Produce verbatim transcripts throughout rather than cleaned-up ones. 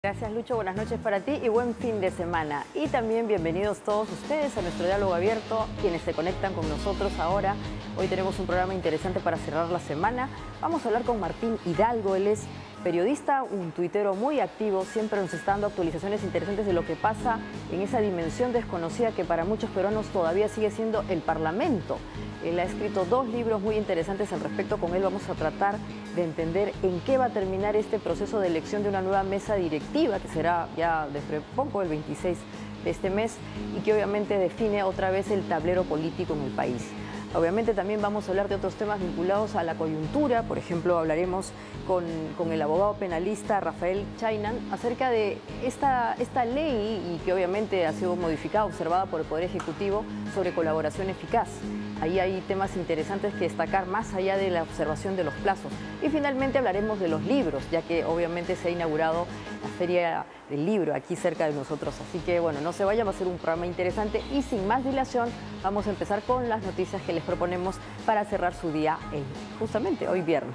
Gracias, Lucho, buenas noches para ti y buen fin de semana. Y también bienvenidos todos ustedes a nuestro diálogo abierto, quienes se conectan con nosotros ahora. Hoy tenemos un programa interesante para cerrar la semana. Vamos a hablar con Martín Hidalgo, él es periodista, un tuitero muy activo, siempre nos está dando actualizaciones interesantes de lo que pasa en esa dimensión desconocida que para muchos peruanos todavía sigue siendo el Parlamento. Él ha escrito dos libros muy interesantes al respecto, con él vamos a tratar de entender en qué va a terminar este proceso de elección de una nueva mesa directiva, que será ya dentro de poco, el veintiséis de este mes, y que obviamente define otra vez el tablero político en el país. Obviamente también vamos a hablar de otros temas vinculados a la coyuntura. Por ejemplo, hablaremos con, con el abogado penalista Rafael Chainan acerca de esta, esta ley, y que obviamente ha sido modificada, observada por el Poder Ejecutivo, sobre colaboración eficaz. Ahí hay temas interesantes que destacar más allá de la observación de los plazos. Y finalmente hablaremos de los libros, ya que obviamente se ha inaugurado la Feria del Libro aquí cerca de nosotros. Así que bueno, no se vayan, va a ser un programa interesante y sin más dilación vamos a empezar con las noticias que les proponemos para cerrar su día en, justamente hoy viernes.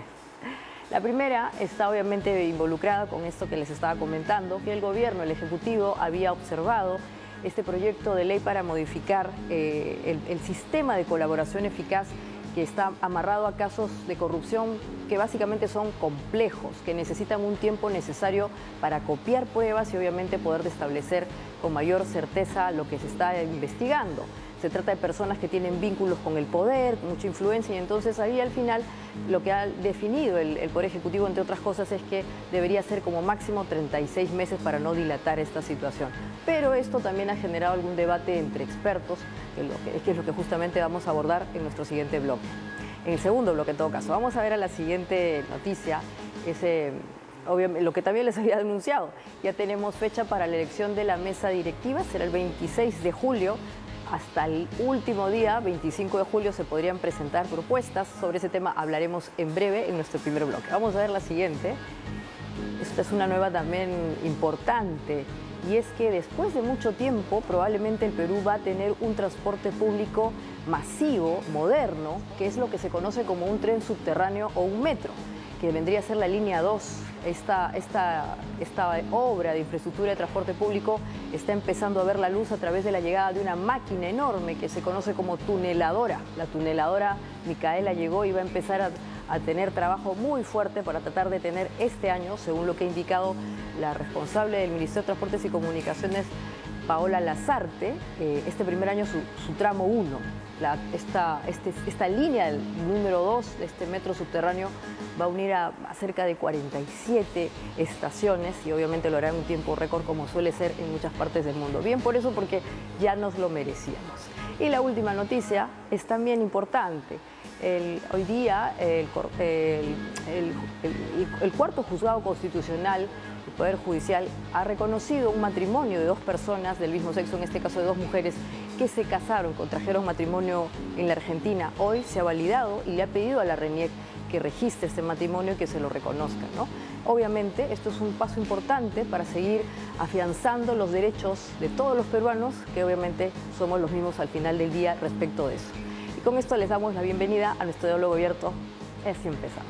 La primera está obviamente involucrada con esto que les estaba comentando, que el gobierno, el Ejecutivo, había observado este proyecto de ley para modificar eh, el, el sistema de colaboración eficaz, que está amarrado a casos de corrupción que básicamente son complejos, que necesitan un tiempo necesario para copiar pruebas y obviamente poder establecer con mayor certeza lo que se está investigando. Se trata de personas que tienen vínculos con el poder, con mucha influencia, y entonces ahí al final lo que ha definido el, el Poder Ejecutivo, entre otras cosas, es que debería ser como máximo treinta y seis meses para no dilatar esta situación. Pero esto también ha generado algún debate entre expertos, que, lo que, que es lo que justamente vamos a abordar en nuestro siguiente bloque. En el segundo bloque, en todo caso, vamos a ver a la siguiente noticia, ese... Obviamente, lo que también les había anunciado, ya tenemos fecha para la elección de la mesa directiva, será el veintiséis de julio, hasta el último día, veinticinco de julio, se podrían presentar propuestas. Sobre ese tema hablaremos en breve en nuestro primer bloque. Vamos a ver la siguiente. Esta es una nueva también importante, y es que después de mucho tiempo probablemente el Perú va a tener un transporte público masivo, moderno, que es lo que se conoce como un tren subterráneo o un metro, que vendría a ser la línea dos. Esta, esta, esta obra de infraestructura de transporte público está empezando a ver la luz a través de la llegada de una máquina enorme que se conoce como tuneladora. La tuneladora Micaela llegó y va a empezar a, a tener trabajo muy fuerte para tratar de tener este año, según lo que ha indicado la responsable del Ministerio de Transportes y Comunicaciones, Paola Lazarte, eh, este primer año su, su tramo uno. La, esta, este, esta línea del número dos de este metro subterráneo va a unir a, a cerca de cuarenta y siete estaciones, y obviamente lo hará en un tiempo récord, como suele ser en muchas partes del mundo. Bien por eso, porque ya nos lo merecíamos. Y la última noticia es también importante. El, hoy día el, el, el, el, el cuarto juzgado constitucional, el Poder Judicial, ha reconocido un matrimonio de dos personas del mismo sexo, en este caso de dos mujeres, que se casaron, contrajeron matrimonio en la Argentina. Hoy se ha validado y le ha pedido a la RENIEC que registre este matrimonio y que se lo reconozca, ¿no? Obviamente esto es un paso importante para seguir afianzando los derechos de todos los peruanos, que obviamente somos los mismos al final del día respecto de eso. Y con esto les damos la bienvenida a nuestro diálogo abierto. Así empezamos.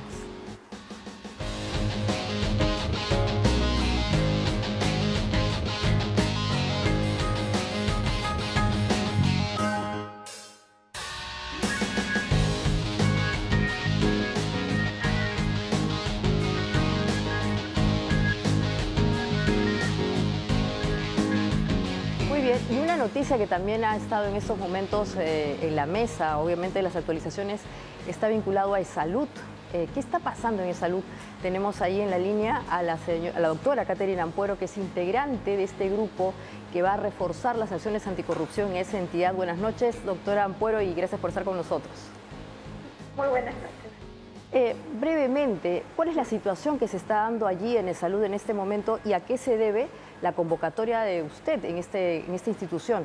Y una noticia que también ha estado en estos momentos eh, en la mesa, obviamente las actualizaciones, está vinculado a E-Salud. Eh, ¿Qué está pasando en E-Salud? Tenemos ahí en la línea a la, a la doctora Catherine Ampuero, que es integrante de este grupo que va a reforzar las acciones anticorrupción en esa entidad. Buenas noches, doctora Ampuero, y gracias por estar con nosotros. Muy buenas noches. Eh, brevemente, ¿cuál es la situación que se está dando allí en E-Salud en este momento y a qué se debe la convocatoria de usted en, este, en esta institución?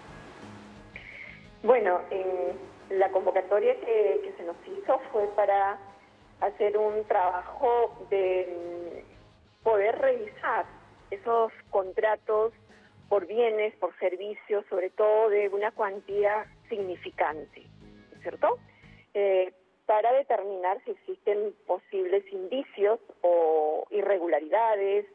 Bueno, eh, la convocatoria que, que se nos hizo fue para hacer un trabajo de poder revisar esos contratos por bienes, por servicios, sobre todo de una cuantía significante, ¿cierto? Eh, para determinar si existen posibles indicios o irregularidades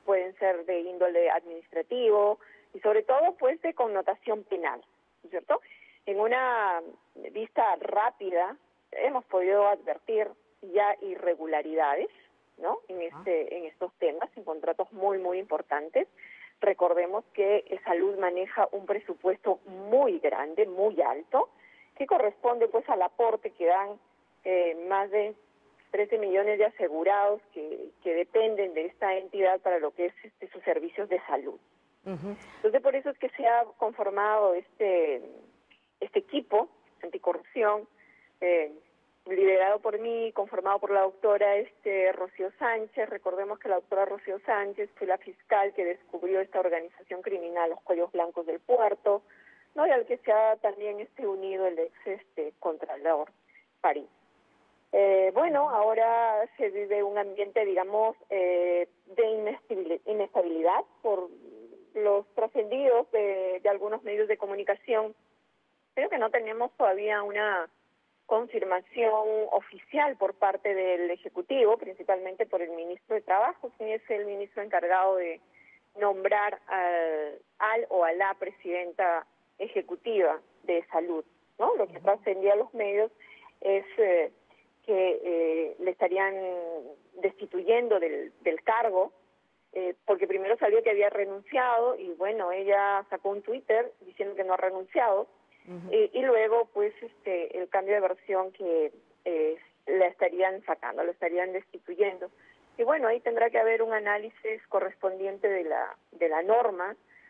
pueden ser de índole administrativo y sobre todo pues de connotación penal, ¿no es cierto? En una vista rápida hemos podido advertir ya irregularidades, ¿no? En este, en estos temas, en contratos muy, muy importantes. Recordemos que Salud maneja un presupuesto muy grande, muy alto, que corresponde pues al aporte que dan eh, más de trece millones de asegurados que, que dependen de esta entidad para lo que es este, sus servicios de salud. Uh-huh. Entonces, por eso es que se ha conformado este, este equipo anticorrupción, eh, liderado por mí, conformado por la doctora este, Rocío Sánchez. Recordemos que la doctora Rocío Sánchez fue la fiscal que descubrió esta organización criminal, los Cuellos Blancos del Puerto, ¿no? Y al que se ha también este, unido el ex este, Contralor París. Eh, bueno, ahora se vive un ambiente, digamos, eh, de inestabilidad por los trascendidos de, de algunos medios de comunicación. Creo que no tenemos todavía una confirmación oficial por parte del Ejecutivo, principalmente por el ministro de Trabajo, quien es el ministro encargado de nombrar al, al o a la presidenta ejecutiva de Salud, ¿no? Lo que trascendía a los medios es eh, que eh, le estarían destituyendo del, del cargo, eh, porque primero salió que había renunciado y bueno, ella sacó un Twitter diciendo que no ha renunciado. Uh-huh. y, y luego, pues, este, el cambio de versión que eh, la estarían sacando, la estarían destituyendo. Y bueno, ahí tendrá que haber un análisis correspondiente de la de la norma,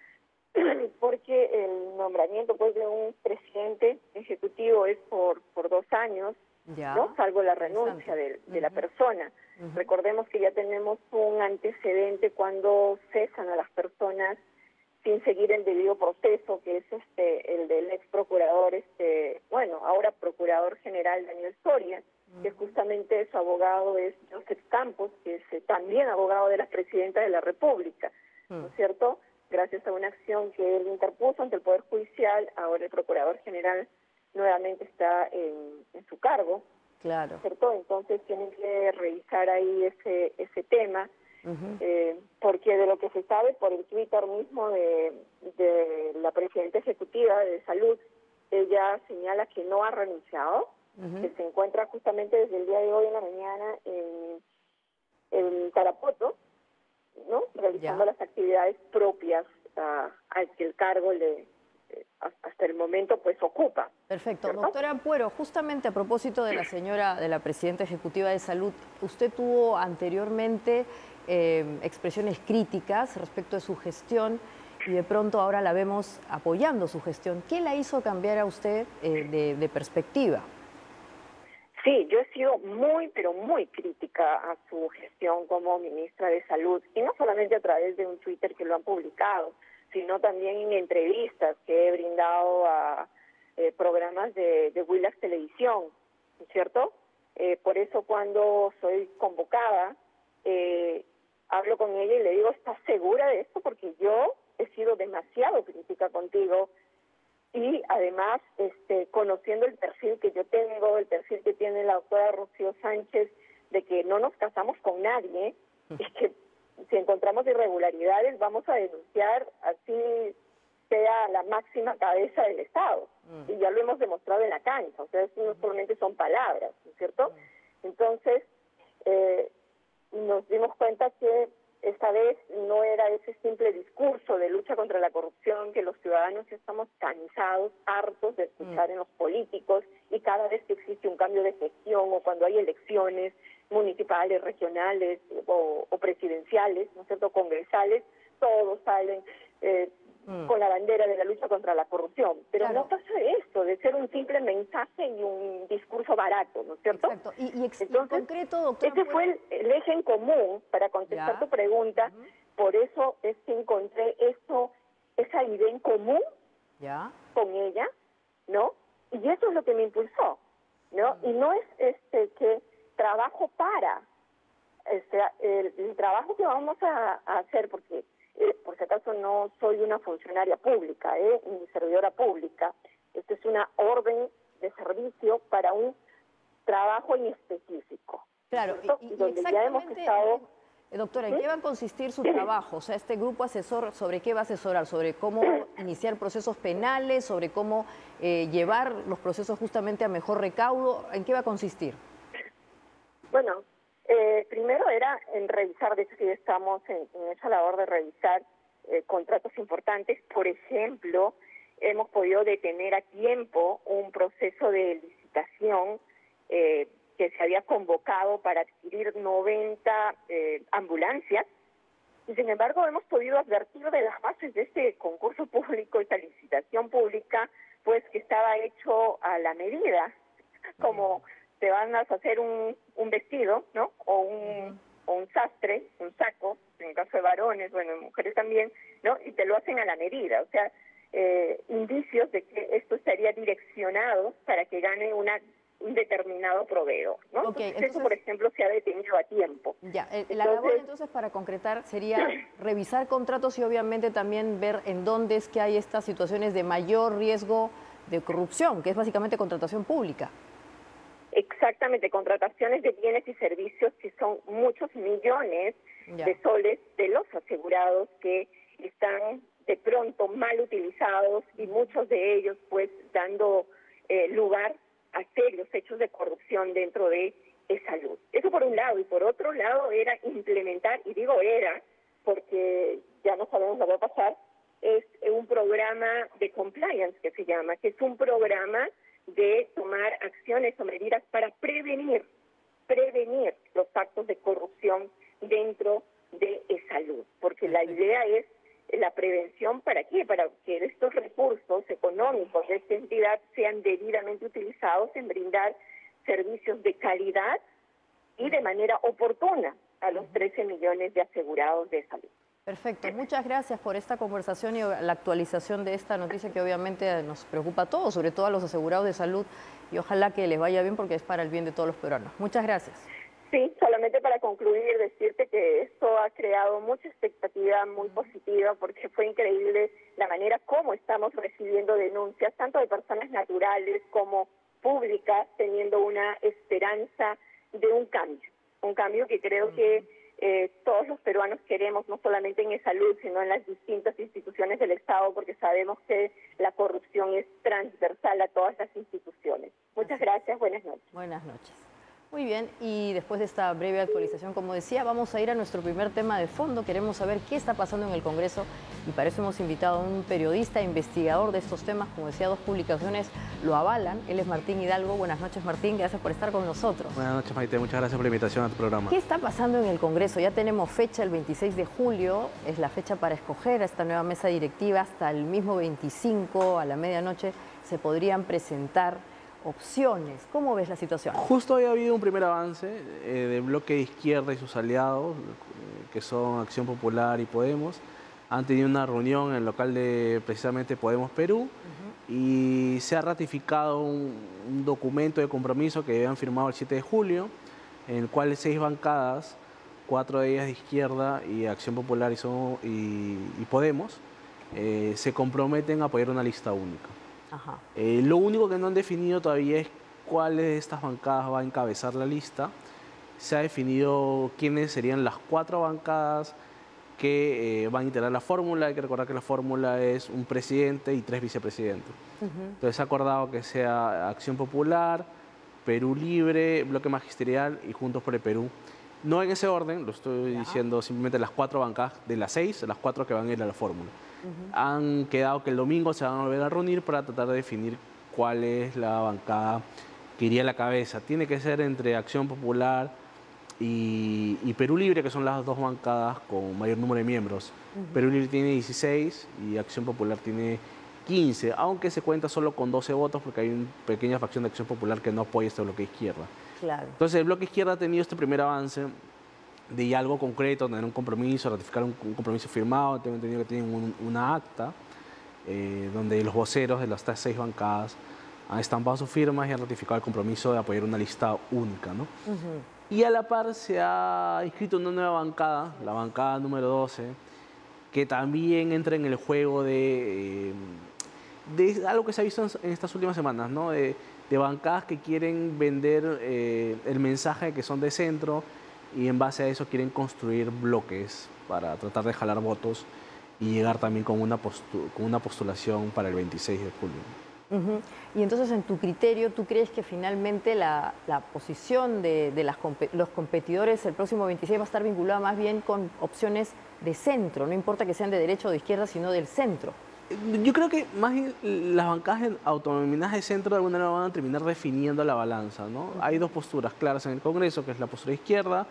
porque el nombramiento, pues, de un presidente ejecutivo es por por dos años, ya, ¿no? Salvo la renuncia de, de uh-huh. la persona. Uh-huh. Recordemos que ya tenemos un antecedente cuando cesan a las personas sin seguir el debido proceso, que es este el del ex procurador, este bueno, ahora procurador general Daniel Soria, uh-huh. que justamente su abogado es Joseph Campos, que es eh, también abogado de la presidenta de la República, uh-huh. ¿no es cierto? Gracias a una acción que él interpuso ante el Poder Judicial, ahora el procurador general nuevamente está en, en su cargo, claro, ¿cierto? Entonces tienen que revisar ahí ese ese tema. Uh-huh. Eh, porque de lo que se sabe por el Twitter mismo de, de la presidenta ejecutiva de Salud, ella señala que no ha renunciado, uh-huh. que se encuentra justamente desde el día de hoy en la mañana en, en Tarapoto, ¿no? Realizando ya. las actividades propias uh, al que el cargo le eh, hasta el momento pues ocupa. Perfecto. ¿Cierto? Doctora Ampuero, justamente a propósito de la señora, de la presidenta ejecutiva de Salud, usted tuvo anteriormente Eh, expresiones críticas respecto de su gestión y de pronto ahora la vemos apoyando su gestión. ¿Qué la hizo cambiar a usted eh, de, de perspectiva? Sí, yo he sido muy, pero muy crítica a su gestión como ministra de Salud, y no solamente a través de un Twitter que lo han publicado, sino también en entrevistas que he brindado a eh, programas de, de Willax Televisión, ¿no es cierto? Eh, por eso cuando soy convocada, eh, hablo con ella y le digo, ¿estás segura de esto? Porque yo he sido demasiado crítica contigo y además, este, conociendo el perfil que yo tengo, el perfil que tiene la doctora Rocío Sánchez, de que no nos casamos con nadie, y que si encontramos irregularidades vamos a denunciar, así sea la máxima cabeza del Estado. Mm. Y ya lo hemos demostrado en la cancha, o sea, eso no solamente son palabras, ¿no es cierto? Mm. Entonces, eh, nos dimos cuenta que esta vez no era ese simple discurso de lucha contra la corrupción que los ciudadanos ya estamos cansados, hartos de escuchar mm. en los políticos, y cada vez que existe un cambio de gestión o cuando hay elecciones municipales, regionales o, o presidenciales, ¿no es cierto?, congresales, todos salen eh, mm. con la bandera de la lucha contra la corrupción. Pero claro, no pasa esto, de ser un simple mensaje y un discurso barato, ¿no es cierto? Exacto. Y, y, ex Entonces, en concreto, doctora, ese fue el, el eje en común para contestar ya. tu pregunta. Uh-huh. Por eso es que encontré eso, esa idea en común ya. con ella, ¿no? Y eso es lo que me impulsó, ¿no? Uh-huh. Y no es este que trabajo para, este, el, el trabajo que vamos a, a hacer, porque eh, por si acaso no soy una funcionaria pública, eh, ni servidora pública. Esto es una orden de servicio para un trabajo en específico. Claro, y, y donde ya hemos estado Eh, doctora, ¿en qué va a consistir su trabajo? O sea, este grupo asesor, ¿sobre qué va a asesorar? ¿Sobre cómo iniciar procesos penales? ¿Sobre cómo eh, llevar los procesos justamente a mejor recaudo? ¿En qué va a consistir? Bueno, eh, primero era en revisar, de hecho que ya estamos en, en esa labor de revisar eh, contratos importantes. Por ejemplo, hemos podido detener a tiempo un proceso de licitación eh, que se había convocado para adquirir noventa eh, ambulancias, y sin embargo hemos podido advertir de las bases de este concurso público, esta licitación pública, pues que estaba hecho a la medida, como te van a hacer un, un vestido, ¿no? O un, o un sastre, un saco, en el caso de varones, bueno, en mujeres también, ¿no? Y te lo hacen a la medida, o sea, eh, indicios de que esto estaría direccionado para que gane una un determinado proveedor, ¿no? Okay, entonces, entonces, eso, por ejemplo, se ha detenido a tiempo. Ya, eh, la entonces, labor entonces, para concretar, sería revisar contratos y obviamente también ver en dónde es que hay estas situaciones de mayor riesgo de corrupción, que es básicamente contratación pública. Exactamente, contrataciones de bienes y servicios que son muchos millones ya. de soles de los asegurados que están de pronto mal utilizados y muchos de ellos pues dando eh, lugar a serios hechos de corrupción dentro de salud. Eso por un lado, y por otro lado era implementar, y digo era, porque ya no sabemos lo que va a pasar, es un programa de compliance que se llama, que es un programa de tomar acciones o medidas para prevenir, prevenir los actos de corrupción dentro de salud, porque la idea es la prevención. ¿Para qué? Para que estos recursos económicos de esta entidad sean debidamente utilizados en brindar servicios de calidad y de manera oportuna a los trece millones de asegurados de salud. Perfecto, muchas gracias por esta conversación y la actualización de esta noticia que obviamente nos preocupa a todos, sobre todo a los asegurados de salud, y ojalá que les vaya bien porque es para el bien de todos los peruanos. Muchas gracias. Sí, solamente para concluir, decirte que esto ha creado mucha expectativa muy positiva porque fue increíble la manera como estamos recibiendo denuncias, tanto de personas naturales como públicas, teniendo una esperanza de un cambio, un cambio que creo que eh, todos los peruanos queremos, no solamente en salud, sino en las distintas instituciones del Estado, porque sabemos que la corrupción es transversal a todas las instituciones. Muchas gracias, buenas noches. Buenas noches. Muy bien, y después de esta breve actualización, como decía, vamos a ir a nuestro primer tema de fondo. Queremos saber qué está pasando en el Congreso y para eso hemos invitado a un periodista, investigador de estos temas. Como decía, dos publicaciones lo avalan. Él es Martín Hidalgo. Buenas noches, Martín. Gracias por estar con nosotros. Buenas noches, Maite. Muchas gracias por la invitación a tu programa. ¿Qué está pasando en el Congreso? Ya tenemos fecha, el veintiséis de julio. Es la fecha para escoger a esta nueva mesa directiva. Hasta el mismo veinticinco, a la medianoche, se podrían presentar opciones. ¿Cómo ves la situación? Justo había habido un primer avance eh, del bloque de izquierda y sus aliados, eh, que son Acción Popular y Podemos. Han tenido una reunión en el local de precisamente Podemos Perú uh-huh. y se ha ratificado un, un documento de compromiso que habían firmado el siete de julio, en el cual seis bancadas, cuatro de ellas de izquierda y Acción Popular y, son, y, y Podemos, eh, se comprometen a apoyar una lista única. Ajá. Eh, lo único que no han definido todavía es cuáles de estas bancadas va a encabezar la lista. Se ha definido quiénes serían las cuatro bancadas que eh, van a integrar la fórmula. Hay que recordar que la fórmula es un presidente y tres vicepresidentes. Uh-huh. Entonces se ha acordado que sea Acción Popular, Perú Libre, Bloque Magisterial y Juntos por el Perú. No en ese orden, lo estoy ya. diciendo simplemente las cuatro bancadas de las seis, las cuatro que van a ir a la fórmula. Uh-huh. Han quedado que el domingo se van a volver a reunir para tratar de definir cuál es la bancada que iría a la cabeza. Tiene que ser entre Acción Popular y, y Perú Libre, que son las dos bancadas con mayor número de miembros. Uh-huh. Perú Libre tiene dieciséis y Acción Popular tiene quince, aunque se cuenta solo con doce votos porque hay una pequeña facción de Acción Popular que no apoya este bloque izquierda. Claro. Entonces el bloque izquierda ha tenido este primer avance de ya algo concreto, tener un compromiso, ratificar un, un compromiso firmado. Tengo entendido que tienen un, una acta eh, donde los voceros de las seis bancadas han estampado sus firmas y han ratificado el compromiso de apoyar una lista única, ¿no? Uh-huh. Y a la par se ha inscrito una nueva bancada, la bancada número doce, que también entra en el juego de, eh, de algo que se ha visto en, en estas últimas semanas, ¿no? De, de bancadas que quieren vender eh, el mensaje de que son de centro y en base a eso quieren construir bloques para tratar de jalar votos y llegar también con una, postu con una postulación para el veintiséis de julio. Uh-huh. Y entonces, en tu criterio, ¿tú crees que finalmente la, la posición de, de las, los competidores el próximo veintiséis va a estar vinculada más bien con opciones de centro? No importa que sean de derecha o de izquierda, sino del centro. Yo creo que más bien las bancadas autonominadas de centro de alguna manera van a terminar definiendo la balanza, ¿no? Uh-huh. Hay dos posturas claras en el Congreso, que es la postura izquierda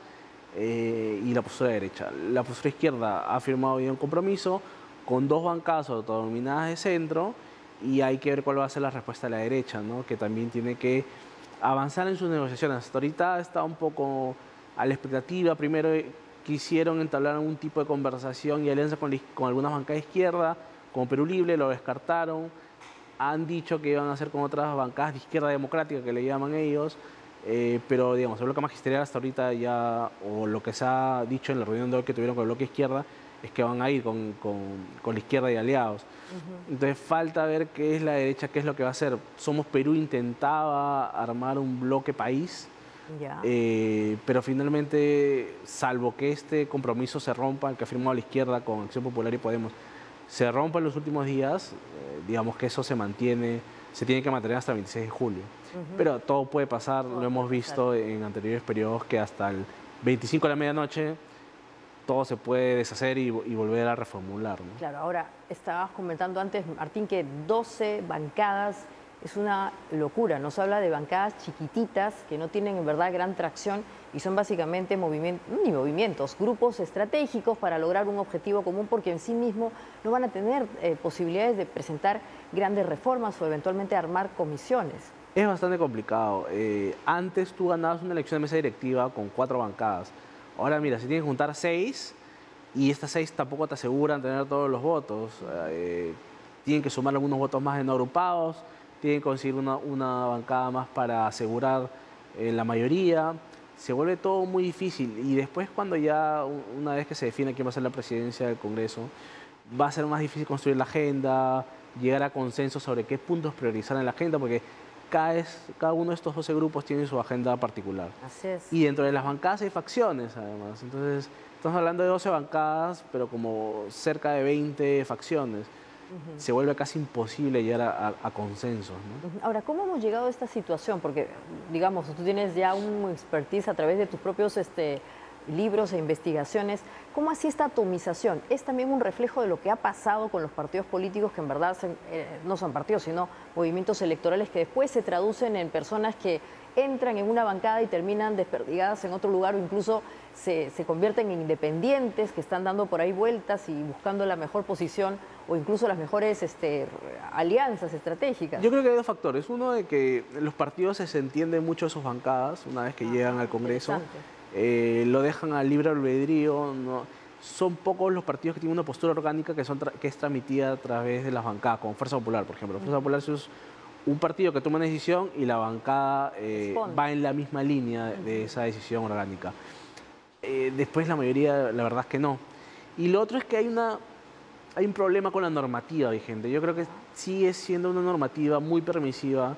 eh, y la postura derecha. La postura izquierda ha firmado hoy un compromiso con dos bancadas autonominadas de centro y hay que ver cuál va a ser la respuesta de la derecha, ¿no? Que también tiene que avanzar en sus negociaciones. Hasta ahorita está un poco a la expectativa. Primero quisieron entablar algún tipo de conversación y alianza con, con algunas bancadas de izquierda, como Perú Libre, lo descartaron. Han dicho que iban a hacer con otras bancadas de izquierda democrática, que le llaman ellos, eh, pero digamos, el bloque magisterial hasta ahorita ya, o lo que se ha dicho en la reunión de hoy que tuvieron con el bloque izquierda, es que van a ir con, con, con la izquierda y aliados. Uh-huh. Entonces falta ver qué es la derecha, qué es lo que va a hacer. Somos Perú intentaba armar un bloque país, yeah. eh, pero finalmente, salvo que este compromiso se rompa, el que ha firmado la izquierda con Acción Popular y Podemos, se rompa en los últimos días, eh, digamos que eso se mantiene, se tiene que mantener hasta el veintiséis de julio. Uh-huh. Pero todo puede pasar, todo lo hemos visto pasar. En anteriores periodos, que hasta el veinticinco de la medianoche todo se puede deshacer y, y volver a reformular, ¿no? Claro, ahora estabas comentando antes, Martín, que doce bancadas es una locura. Nos habla de bancadas chiquititas que no tienen en verdad gran tracción y son básicamente movimientos, ni movimientos, grupos estratégicos para lograr un objetivo común, porque en sí mismo no van a tener eh, posibilidades de presentar grandes reformas o eventualmente armar comisiones. Es bastante complicado. Eh, antes tú ganabas una elección de mesa directiva con cuatro bancadas. Ahora mira, se tienen que juntar seis y estas seis tampoco te aseguran tener todos los votos. Eh, tienen que sumar algunos votos más de no agrupados, tienen que conseguir una, una bancada más para asegurar eh, la mayoría. Se vuelve todo muy difícil y después cuando ya, una vez que se define quién va a ser la presidencia del Congreso, va a ser más difícil construir la agenda, llegar a consenso sobre qué puntos priorizar en la agenda, porque cada, es, cada uno de estos doce grupos tiene su agenda particular. Así es. Y dentro de las bancadas hay facciones, además. Entonces, estamos hablando de doce bancadas, pero como cerca de veinte facciones. Uh-huh. Se vuelve casi imposible llegar a, a, a consensos, ¿no? Ahora, ¿cómo hemos llegado a esta situación? Porque, digamos, tú tienes ya un expertise a través de tus propios este, libros e investigaciones. ¿Cómo así esta atomización? ¿Es también un reflejo de lo que ha pasado con los partidos políticos, que en verdad se, eh, no son partidos, sino movimientos electorales que después se traducen en personas que entran en una bancada y terminan desperdigadas en otro lugar, o incluso se, se convierten en independientes que están dando por ahí vueltas y buscando la mejor posición o incluso las mejores este, alianzas estratégicas? Yo creo que hay dos factores. Uno, de que los partidos se entienden mucho de sus bancadas una vez que ah, llegan al Congreso. Eh, lo dejan al libre albedrío, ¿no? Son pocos los partidos que tienen una postura orgánica que, son que es transmitida a través de las bancadas, como Fuerza Popular, por ejemplo. Fuerza Popular es un partido que toma una decisión y la bancada eh, va en la misma línea de esa decisión orgánica. Eh, después la mayoría, la verdad es que no. Y lo otro es que hay, una, hay un problema con la normativa vigente. Yo creo que sigue siendo una normativa muy permisiva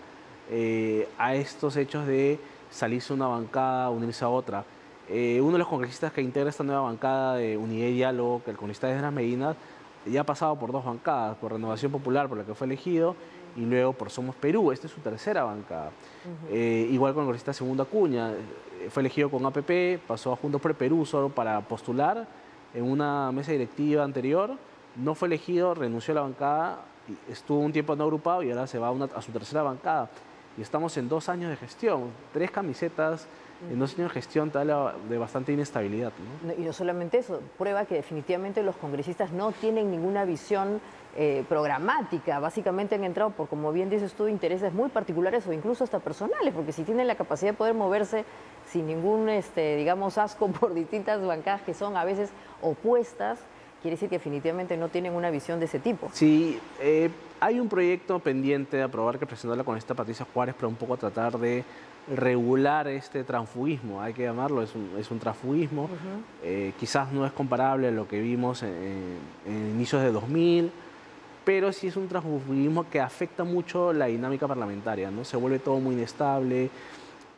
eh, a estos hechos de salirse una bancada, unirse a otra. Eh, uno de los congresistas que integra esta nueva bancada de Unidad y Diálogo, que el congresista Esdras Medina, ya ha pasado por dos bancadas, por Renovación Popular, por la que fue elegido, y luego por Somos Perú. Esta es su tercera bancada. Uh-huh. eh, igual con el congresista Segundo Acuña, fue elegido con A P P, pasó a Juntos por el Perú solo para postular en una mesa directiva anterior, no fue elegido, renunció a la bancada, estuvo un tiempo no agrupado y ahora se va a, una, a su tercera bancada. Y estamos en dos años de gestión, tres camisetas en dos años de gestión, tal de bastante inestabilidad, ¿no? Y no solamente eso, prueba que definitivamente los congresistas no tienen ninguna visión eh, programática. Básicamente han entrado por, como bien dices tú, intereses muy particulares o incluso hasta personales, porque si tienen la capacidad de poder moverse sin ningún, este, digamos, asco por distintas bancadas que son a veces opuestas, quiere decir que definitivamente no tienen una visión de ese tipo. Sí, eh, hay un proyecto pendiente de aprobar que presentó la congresista Patricia Juárez para un poco tratar de regular este transfugismo, hay que llamarlo, es un, es un transfugismo. Uh-huh. eh, quizás no es comparable a lo que vimos en, en inicios de dos mil, pero sí es un transfugismo que afecta mucho la dinámica parlamentaria, ¿no? Se vuelve todo muy inestable.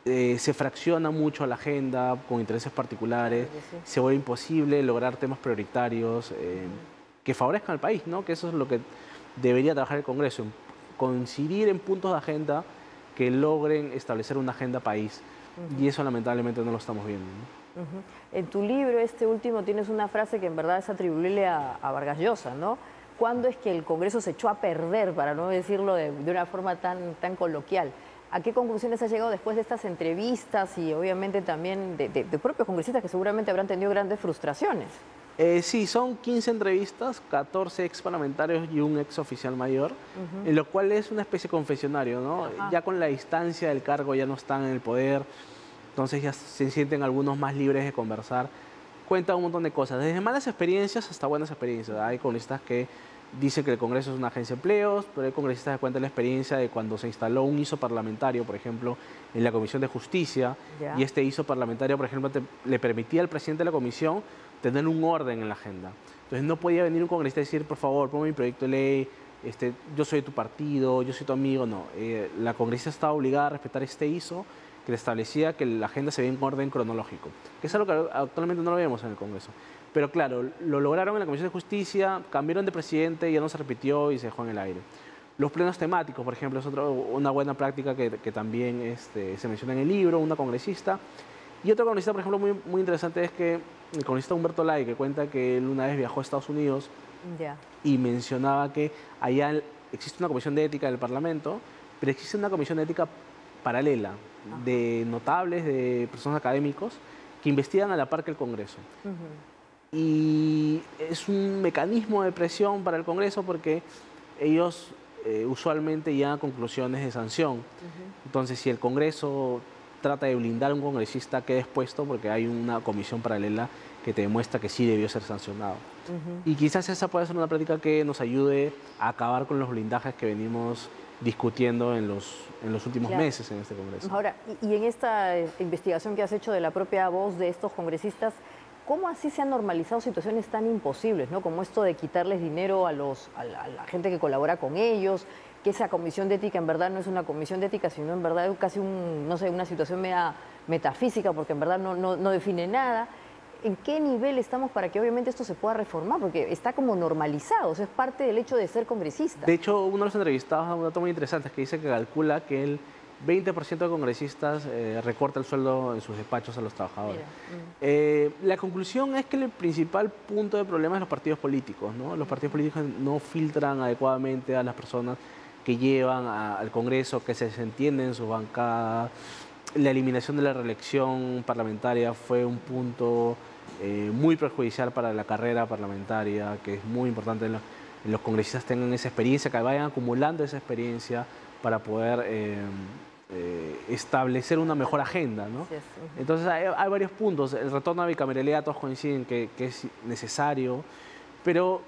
eh, se fracciona mucho la agenda con intereses particulares, Sí. se vuelve imposible lograr temas prioritarios eh, que favorezcan al país, ¿no? Que eso es lo que debería trabajar el Congreso, en coincidir en puntos de agenda que logren establecer una agenda país. Uh-huh. Y eso lamentablemente no lo estamos viendo, ¿no? Uh-huh. En tu libro, este último, tienes una frase que en verdad es atribuible a, a Vargas Llosa, ¿no? ¿Cuándo es que el Congreso se echó a perder, para no decirlo de, de una forma tan, tan coloquial? ¿A qué conclusiones has llegado después de estas entrevistas y obviamente también de, de, de propios congresistas que seguramente habrán tenido grandes frustraciones? Eh, sí, son quince entrevistas, catorce ex parlamentarios y un ex oficial mayor, uh-huh. en lo cual es una especie de confesionario, ¿no? Ajá. Ya con la distancia del cargo ya no están en el poder, entonces ya se sienten algunos más libres de conversar. Cuentan un montón de cosas, desde malas experiencias hasta buenas experiencias. Hay congresistas que dicen que el Congreso es una agencia de empleos, pero hay congresistas que cuentan la experiencia de cuando se instaló un I S O parlamentario, por ejemplo, en la Comisión de Justicia, yeah. y este I S O parlamentario, por ejemplo, te, le permitía al presidente de la comisión tener un orden en la agenda. Entonces no podía venir un congresista y decir, por favor, ponme mi proyecto de ley, este, yo soy de tu partido, yo soy tu amigo. No, eh, la congresista estaba obligada a respetar este I S O que le establecía que la agenda se veía en orden cronológico, que es algo que actualmente no lo vemos en el Congreso. Pero claro, lo lograron en la Comisión de Justicia, cambiaron de presidente, ya no se repitió y se dejó en el aire. Los plenos temáticos, por ejemplo, es otra, una buena práctica que, que también este, se menciona en el libro, una congresista. Y otro congresista, por ejemplo, muy, muy interesante es que el congresista Humberto Lai, que cuenta que él una vez viajó a Estados Unidos yeah. y mencionaba que allá existe una comisión de ética del Parlamento, pero existe una comisión de ética paralela uh-huh. de notables, de personas académicos que investigan a la par que el Congreso. Uh-huh. Y es un mecanismo de presión para el Congreso porque ellos eh, usualmente llegan a conclusiones de sanción. Uh-huh. Entonces, si el Congreso trata de blindar a un congresista, queda expuesto porque hay una comisión paralela que te demuestra que sí debió ser sancionado. Uh-huh. Y quizás esa puede ser una práctica que nos ayude a acabar con los blindajes que venimos discutiendo en los, en los últimos claro. meses en este Congreso. Ahora, y, y en esta investigación que has hecho de la propia voz de estos congresistas, ¿cómo así se han normalizado situaciones tan imposibles, ¿no? Como esto de quitarles dinero a, los, a, la, a la gente que colabora con ellos, que esa comisión de ética en verdad no es una comisión de ética, sino en verdad es casi un, no sé, una situación media metafísica, porque en verdad no, no, no define nada? ¿En qué nivel estamos para que obviamente esto se pueda reformar? Porque está como normalizado, o sea, es parte del hecho de ser congresista. De hecho, uno de los entrevistados da un dato muy interesante, que dice que calcula que el veinte por ciento de congresistas eh, recorta el sueldo en sus despachos a los trabajadores. Mm. Eh, la conclusión es que el principal punto de problema es los partidos políticos, ¿no? Los partidos políticos no filtran adecuadamente a las personas que llevan a, al Congreso, que se desentienden en sus bancadas. La eliminación de la reelección parlamentaria fue un punto eh, muy perjudicial para la carrera parlamentaria, que es muy importante que los, los congresistas tengan esa experiencia, que vayan acumulando esa experiencia para poder eh, eh, establecer una mejor agenda, ¿no? Sí, sí. Entonces hay, hay varios puntos. El retorno a la bicameralidad, todos coinciden que, que es necesario, pero,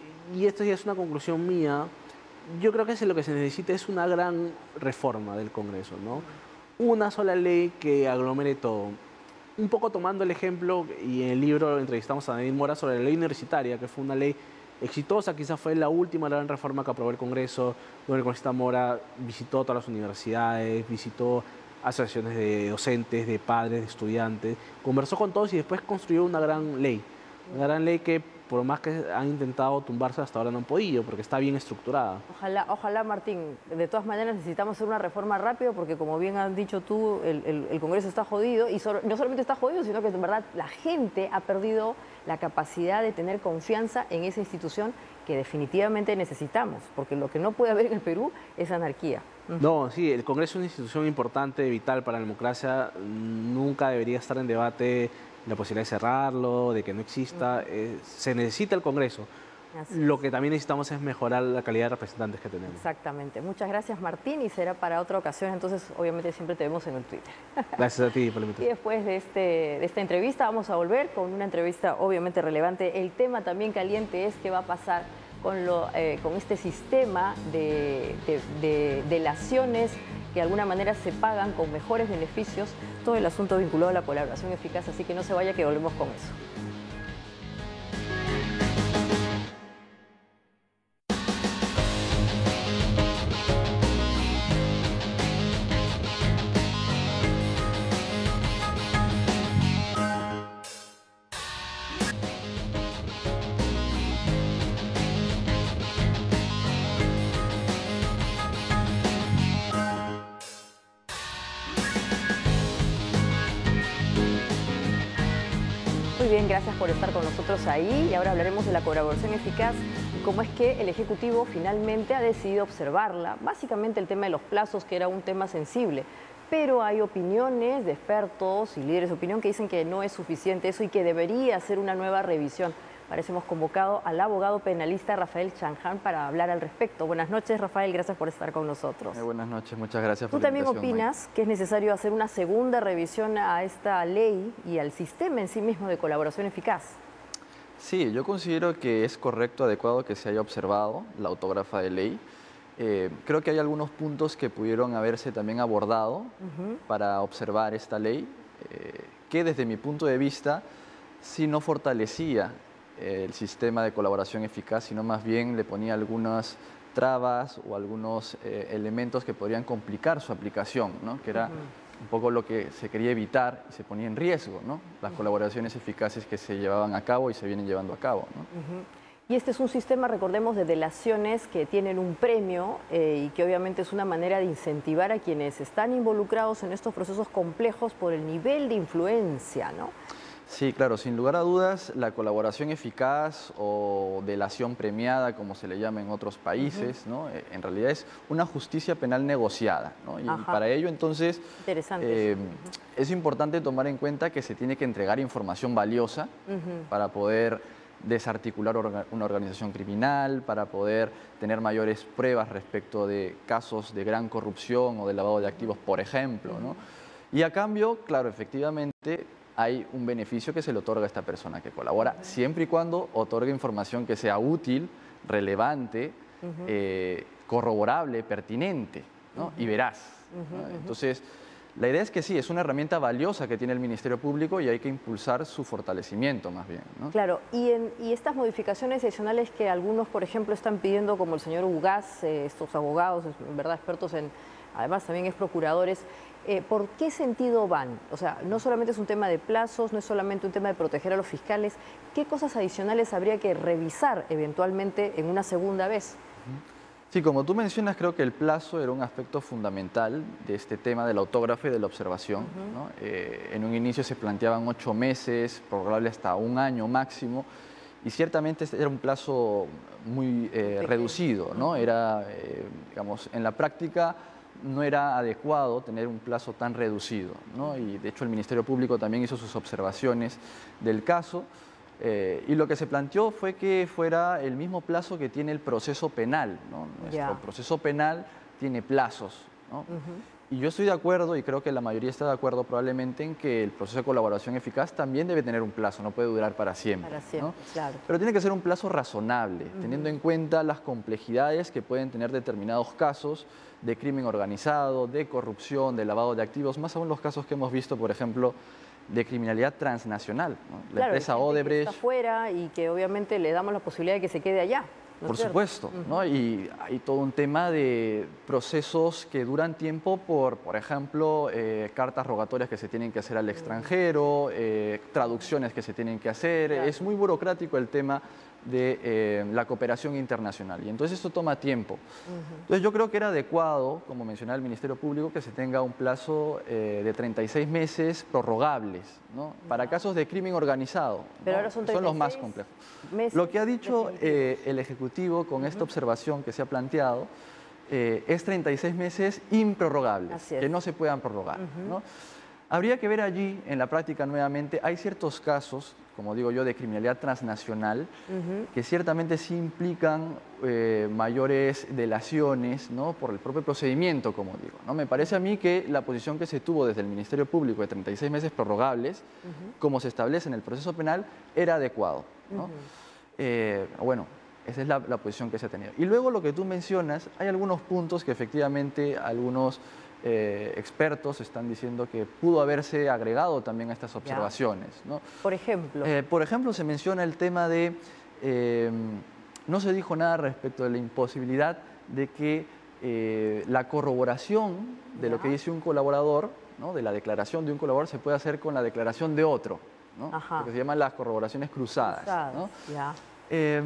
y esto ya es una conclusión mía, yo creo que lo que se necesita es una gran reforma del Congreso, ¿no? Una sola ley que aglomere todo. Un poco tomando el ejemplo, y en el libro entrevistamos a Daniel Mora sobre la ley universitaria, que fue una ley exitosa, quizás fue la última gran reforma que aprobó el Congreso, donde el congresista Mora visitó todas las universidades, visitó asociaciones de docentes, de padres, de estudiantes, conversó con todos y después construyó una gran ley. Una gran ley que, por más que han intentado tumbarse, hasta ahora no han podido, porque está bien estructurada. Ojalá, ojalá, Martín. De todas maneras necesitamos hacer una reforma rápido, porque como bien has dicho tú, el, el, el Congreso está jodido, y so, no solamente está jodido, sino que en verdad la gente ha perdido la capacidad de tener confianza en esa institución que definitivamente necesitamos, porque lo que no puede haber en el Perú es anarquía. No, sí, el Congreso es una institución importante, vital para la democracia, nunca debería estar en debate la posibilidad de cerrarlo, de que no exista. Eh, se necesita el Congreso. Lo que también necesitamos es mejorar la calidad de representantes que tenemos. Exactamente. Muchas gracias, Martín, y será para otra ocasión. Entonces, obviamente, siempre te vemos en el Twitter. Gracias a ti por la invitación. Y después de, este, de esta entrevista vamos a volver con una entrevista obviamente relevante. El tema también caliente es qué va a pasar con, lo, eh, con este sistema de, de, de delaciones que de alguna manera se pagan con mejores beneficios, todo el asunto vinculado a la colaboración eficaz, así que no se vaya que volvemos con eso. bien, gracias por estar con nosotros ahí. Y ahora hablaremos de la colaboración eficaz y cómo es que el Ejecutivo finalmente ha decidido observarla. Básicamente el tema de los plazos, que era un tema sensible. Pero hay opiniones de expertos y líderes de opinión que dicen que no es suficiente eso y que debería hacer una nueva revisión. Para eso hemos convocado al abogado penalista Rafael Chanján para hablar al respecto. Buenas noches, Rafael, gracias por estar con nosotros. Eh, buenas noches, muchas gracias por ¿Tú la también invitación, opinas Mike. que es necesario hacer una segunda revisión a esta ley y al sistema en sí mismo de colaboración eficaz? Sí, yo considero que es correcto, adecuado que se haya observado la autógrafa de ley. Eh, creo que hay algunos puntos que pudieron haberse también abordado uh-huh. para observar esta ley, eh, que desde mi punto de vista sí no fortalecía eh, el sistema de colaboración eficaz, sino más bien le ponía algunas trabas o algunos eh, elementos que podrían complicar su aplicación, ¿no? Que era uh-huh. un poco lo que se quería evitar y se ponía en riesgo, ¿no? Las uh-huh. colaboraciones eficaces que se llevaban a cabo y se vienen llevando a cabo, ¿no? Uh-huh. Y este es un sistema, recordemos, de delaciones que tienen un premio eh, y que obviamente es una manera de incentivar a quienes están involucrados en estos procesos complejos por el nivel de influencia, ¿no? Sí, claro, sin lugar a dudas, la colaboración eficaz o delación premiada, como se le llama en otros países, uh-huh. ¿no? En realidad es una justicia penal negociada, ¿no? Y Ajá. para ello, entonces, Interesante. Eh, uh-huh. es importante tomar en cuenta que se tiene que entregar información valiosa uh-huh. para poder desarticular una organización criminal, para poder tener mayores pruebas respecto de casos de gran corrupción o de lavado de activos, por ejemplo, ¿no? Y a cambio, claro, efectivamente, hay un beneficio que se le otorga a esta persona que colabora, siempre y cuando otorgue información que sea útil, relevante, uh-huh. eh, corroborable, pertinente, ¿no? uh-huh. y veraz, ¿no? Entonces, la idea es que sí, es una herramienta valiosa que tiene el Ministerio Público y hay que impulsar su fortalecimiento más bien, ¿no? Claro, y, en, y estas modificaciones adicionales que algunos, por ejemplo, están pidiendo, como el señor Ugaz, eh, estos abogados, en verdad expertos en, además también es procuradores, eh, ¿por qué sentido van? O sea, no solamente es un tema de plazos, no es solamente un tema de proteger a los fiscales, ¿qué cosas adicionales habría que revisar eventualmente en una segunda vez? Uh-huh. Sí, como tú mencionas, creo que el plazo era un aspecto fundamental de este tema del autógrafo y de la observación, uh-huh. ¿no? Eh, en un inicio se planteaban ocho meses, probable hasta un año máximo, y ciertamente era un plazo muy eh, reducido, ¿no? Era, eh, digamos, en la práctica no era adecuado tener un plazo tan reducido, ¿no? Y de hecho el Ministerio Público también hizo sus observaciones del caso. Eh, y lo que se planteó fue que fuera el mismo plazo que tiene el proceso penal, ¿no? Nuestro yeah. proceso penal tiene plazos, ¿no? Uh-huh. Y yo estoy de acuerdo, y creo que la mayoría está de acuerdo probablemente, en que el proceso de colaboración eficaz también debe tener un plazo, no puede durar para siempre. Para siempre, ¿no? claro. Pero tiene que ser un plazo razonable, uh-huh. teniendo en cuenta las complejidades que pueden tener determinados casos de crimen organizado, de corrupción, de lavado de activos, más aún los casos que hemos visto, por ejemplo, de criminalidad transnacional, ¿no? La claro, empresa Odebrecht. Que está fuera y que obviamente le damos la posibilidad de que se quede allá. ¿No por es supuesto, uh-huh. ¿no? Y hay todo un tema de procesos que duran tiempo por, por ejemplo, eh, cartas rogatorias que se tienen que hacer al extranjero, eh, traducciones que se tienen que hacer. Claro. Es muy burocrático el tema de eh, la cooperación internacional y entonces esto toma tiempo. Uh-huh. Entonces yo creo que era adecuado, como mencionaba el Ministerio Público, que se tenga un plazo eh, de treinta y seis meses prorrogables, ¿no? Uh-huh. Para casos de crimen organizado. Pero ¿no? ahora son, son los más complejos. Lo que ha dicho eh, el Ejecutivo con uh-huh. esta observación que se ha planteado eh, es treinta y seis meses improrrogables, que no se puedan prorrogar, uh-huh. ¿no? Habría que ver allí, en la práctica nuevamente, hay ciertos casos, como digo yo, de criminalidad transnacional, uh-huh. que ciertamente sí implican eh, mayores delaciones, ¿no? Por el propio procedimiento, como digo, ¿no? Me parece a mí que la posición que se tuvo desde el Ministerio Público de treinta y seis meses prorrogables, uh-huh. como se establece en el proceso penal, era adecuado, ¿no? Uh-huh. eh, bueno, esa es la, la posición que se ha tenido. Y luego lo que tú mencionas, hay algunos puntos que efectivamente algunos Eh, expertos están diciendo que pudo haberse agregado también a estas observaciones, ¿no? Por ejemplo. Eh, por ejemplo, se menciona el tema de, eh, no se dijo nada respecto de la imposibilidad de que eh, la corroboración de ya. lo que dice un colaborador, ¿no? De la declaración de un colaborador, se puede hacer con la declaración de otro, ¿no? Lo que se llaman las corroboraciones cruzadas, cruzadas ¿no? ya. Eh,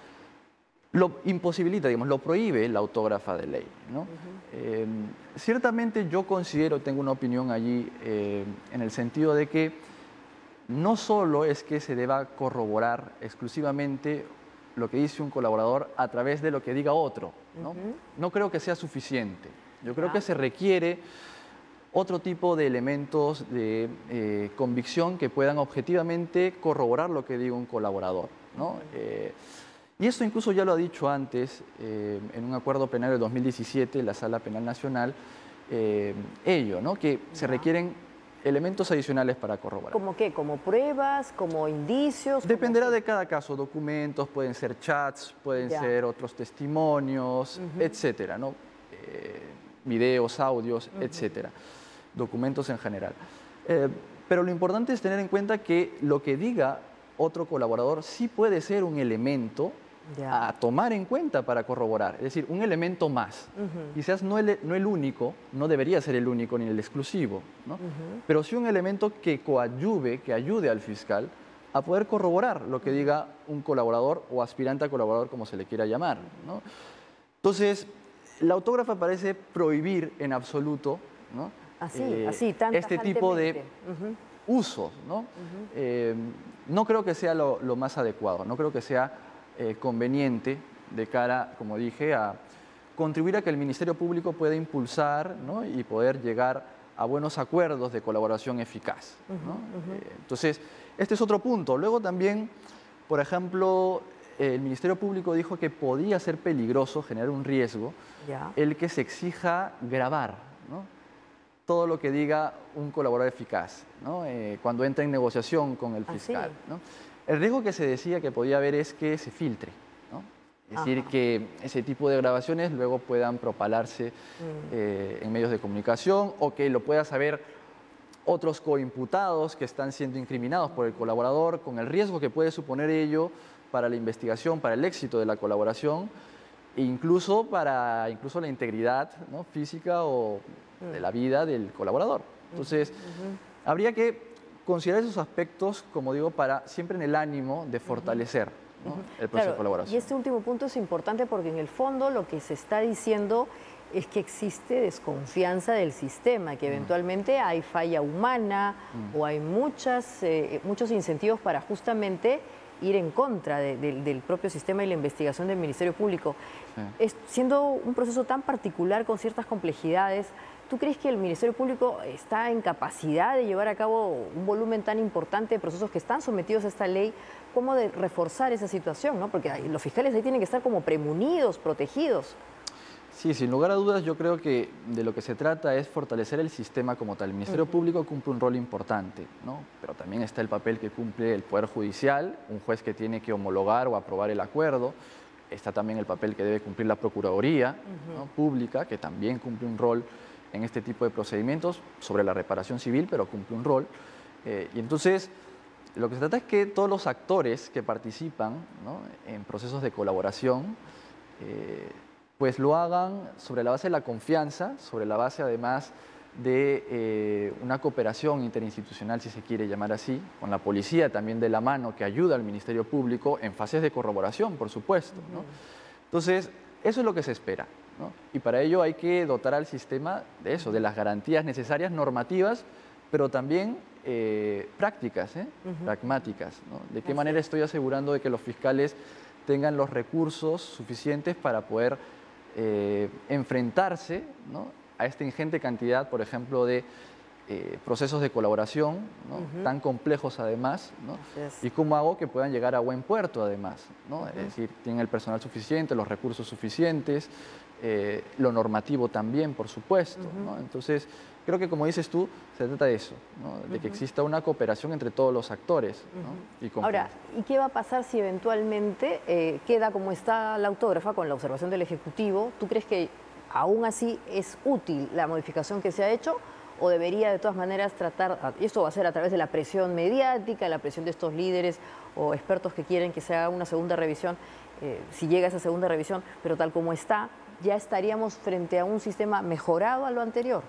Lo imposibilita, digamos, lo prohíbe la autógrafa de ley, ¿no? Uh-huh. eh, ciertamente yo considero, tengo una opinión allí, eh, en el sentido de que no solo es que se deba corroborar exclusivamente lo que dice un colaborador a través de lo que diga otro, ¿no? Uh-huh. No creo que sea suficiente. Yo creo ah. que se requiere otro tipo de elementos de eh, convicción que puedan objetivamente corroborar lo que diga un colaborador, ¿no? Eh, y esto incluso ya lo ha dicho antes, eh, en un acuerdo penal de dos mil diecisiete, la Sala Penal Nacional, eh, ello, ¿no? Que se requieren elementos adicionales para corroborar. ¿Cómo qué? ¿Como pruebas? ¿Como indicios? Dependerá ¿Cómo de cada caso. Documentos, pueden ser chats, pueden ya. ser otros testimonios, uh-huh. etcétera, ¿no? Eh, videos, audios, uh-huh. etcétera. Documentos en general. Eh, pero lo importante es tener en cuenta que lo que diga otro colaborador sí puede ser un elemento ya. a tomar en cuenta para corroborar, es decir, un elemento más. Uh-huh. Quizás no el, no el único, no debería ser el único ni el exclusivo, ¿no? Uh-huh. Pero sí un elemento que coadyuve, que ayude al fiscal a poder corroborar lo que diga un colaborador o aspirante a colaborador, como se le quiera llamar, ¿no? Entonces, la autógrafa parece prohibir en absoluto, ¿no? Así, eh, así, tan este tipo de uh-huh. usos, ¿no? Uh-huh. eh, no creo que sea lo, lo más adecuado, no creo que sea eh, conveniente de cara, como dije, a contribuir a que el Ministerio Público pueda impulsar, ¿no? y poder llegar a buenos acuerdos de colaboración eficaz, ¿no? Uh-huh. eh, entonces, este es otro punto. Luego también, por ejemplo, el Ministerio Público dijo que podía ser peligroso, generar un riesgo, yeah. el que se exija grabar, ¿no? todo lo que diga un colaborador eficaz, ¿no? eh, cuando entra en negociación con el fiscal, ¿Ah, sí? ¿no? El riesgo que se decía que podía haber es que se filtre, ¿no? Es Ajá. decir, que ese tipo de grabaciones luego puedan propalarse mm. eh, en medios de comunicación o que lo pueda saber otros coimputados que están siendo incriminados por el colaborador, con el riesgo que puede suponer ello para la investigación, para el éxito de la colaboración, e incluso para incluso la integridad, ¿no? física o de la vida del colaborador. Entonces, uh-huh. habría que considerar esos aspectos, como digo, para siempre en el ánimo de fortalecer uh-huh. ¿no? el proceso claro, de colaboración. Y este último punto es importante porque en el fondo lo que se está diciendo es que existe desconfianza del sistema, que eventualmente hay falla humana uh-huh. o hay muchas, eh, muchos incentivos para justamente ir en contra de, de, del propio sistema y la investigación del Ministerio Público. Sí. Es, siendo un proceso tan particular con ciertas complejidades, ¿tú crees que el Ministerio Público está en capacidad de llevar a cabo un volumen tan importante de procesos que están sometidos a esta ley? ¿Cómo de reforzar esa situación, ¿no? Porque ahí, los fiscales ahí tienen que estar como premunidos, protegidos. Sí, sin lugar a dudas, yo creo que de lo que se trata es fortalecer el sistema como tal. El Ministerio uh-huh. Público cumple un rol importante, ¿no? Pero también está el papel que cumple el Poder Judicial, un juez que tiene que homologar o aprobar el acuerdo. Está también el papel que debe cumplir la Procuraduría uh-huh. ¿no? Pública, que también cumple un rol en este tipo de procedimientos sobre la reparación civil, pero cumple un rol. Eh, y entonces, lo que se trata es que todos los actores que participan, ¿no? en procesos de colaboración, eh, pues lo hagan sobre la base de la confianza, sobre la base además de eh, una cooperación interinstitucional, si se quiere llamar así, con la policía también de la mano, que ayuda al Ministerio Público en fases de corroboración, por supuesto, ¿no? Entonces, eso es lo que se espera, ¿no? Y para ello hay que dotar al sistema de eso, de las garantías necesarias normativas, pero también eh, prácticas, ¿eh? uh-huh. pragmáticas, ¿no? De qué manera estoy asegurando de que los fiscales tengan los recursos suficientes para poder eh, enfrentarse, ¿no? a esta ingente cantidad, por ejemplo, de eh, procesos de colaboración, ¿no? uh-huh. tan complejos además, ¿no? es. y cómo hago que puedan llegar a buen puerto además, ¿no? uh-huh. es decir, tienen el personal suficiente, los recursos suficientes, eh, lo normativo también, por supuesto, uh-huh. ¿no? Entonces, creo que como dices tú, se trata de eso, ¿no? de uh-huh. que exista una cooperación entre todos los actores. ¿no? Y ahora, ¿y qué va a pasar si eventualmente eh, queda como está la autógrafa con la observación del Ejecutivo? ¿Tú crees que aún así es útil la modificación que se ha hecho o debería de todas maneras tratar, y esto va a ser a través de la presión mediática, la presión de estos líderes o expertos que quieren que se haga una segunda revisión, eh, si llega esa segunda revisión, pero tal como está, ya estaríamos frente a un sistema mejorado a lo anterior?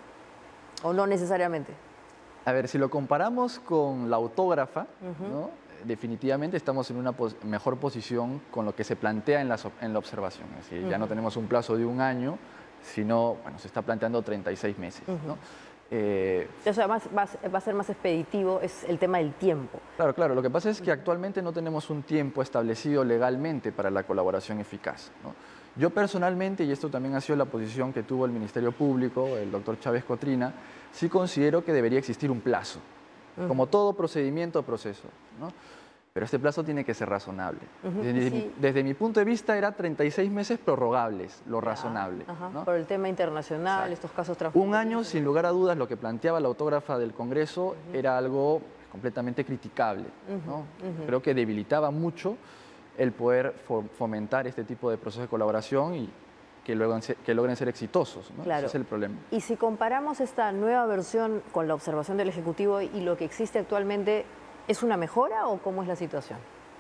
¿O no necesariamente? A ver, si lo comparamos con la autógrafa, uh-huh. ¿no? definitivamente estamos en una pos- mejor posición con lo que se plantea en la, so- en la observación. Es decir, uh-huh. ya no tenemos un plazo de un año, sino, bueno, se está planteando treinta y seis meses. Uh-huh. ¿no? Eh, Eso además va, va a ser más expeditivo, es el tema del tiempo. Claro, claro. Lo que pasa es que actualmente no tenemos un tiempo establecido legalmente para la colaboración eficaz, ¿no? Yo personalmente, y esto también ha sido la posición que tuvo el Ministerio Público, el doctor Chávez Cotrina, sí considero que debería existir un plazo, uh-huh. como todo procedimiento o proceso, ¿no? Pero este plazo tiene que ser razonable. Uh-huh, desde, sí. mi, desde mi punto de vista era treinta y seis meses prorrogables, lo razonable. Ajá, ¿no? Por el tema internacional, Exacto. estos casos transfronterizos. Un año, sin lugar a dudas, lo que planteaba la autógrafa del Congreso uh-huh. era algo completamente criticable, ¿no? Uh-huh. Creo que debilitaba mucho el poder fomentar este tipo de procesos de colaboración y que logren ser, que logren ser exitosos, ¿no? Claro. Ese es el problema. Y si comparamos esta nueva versión con la observación del Ejecutivo y lo que existe actualmente, ¿es una mejora o cómo es la situación?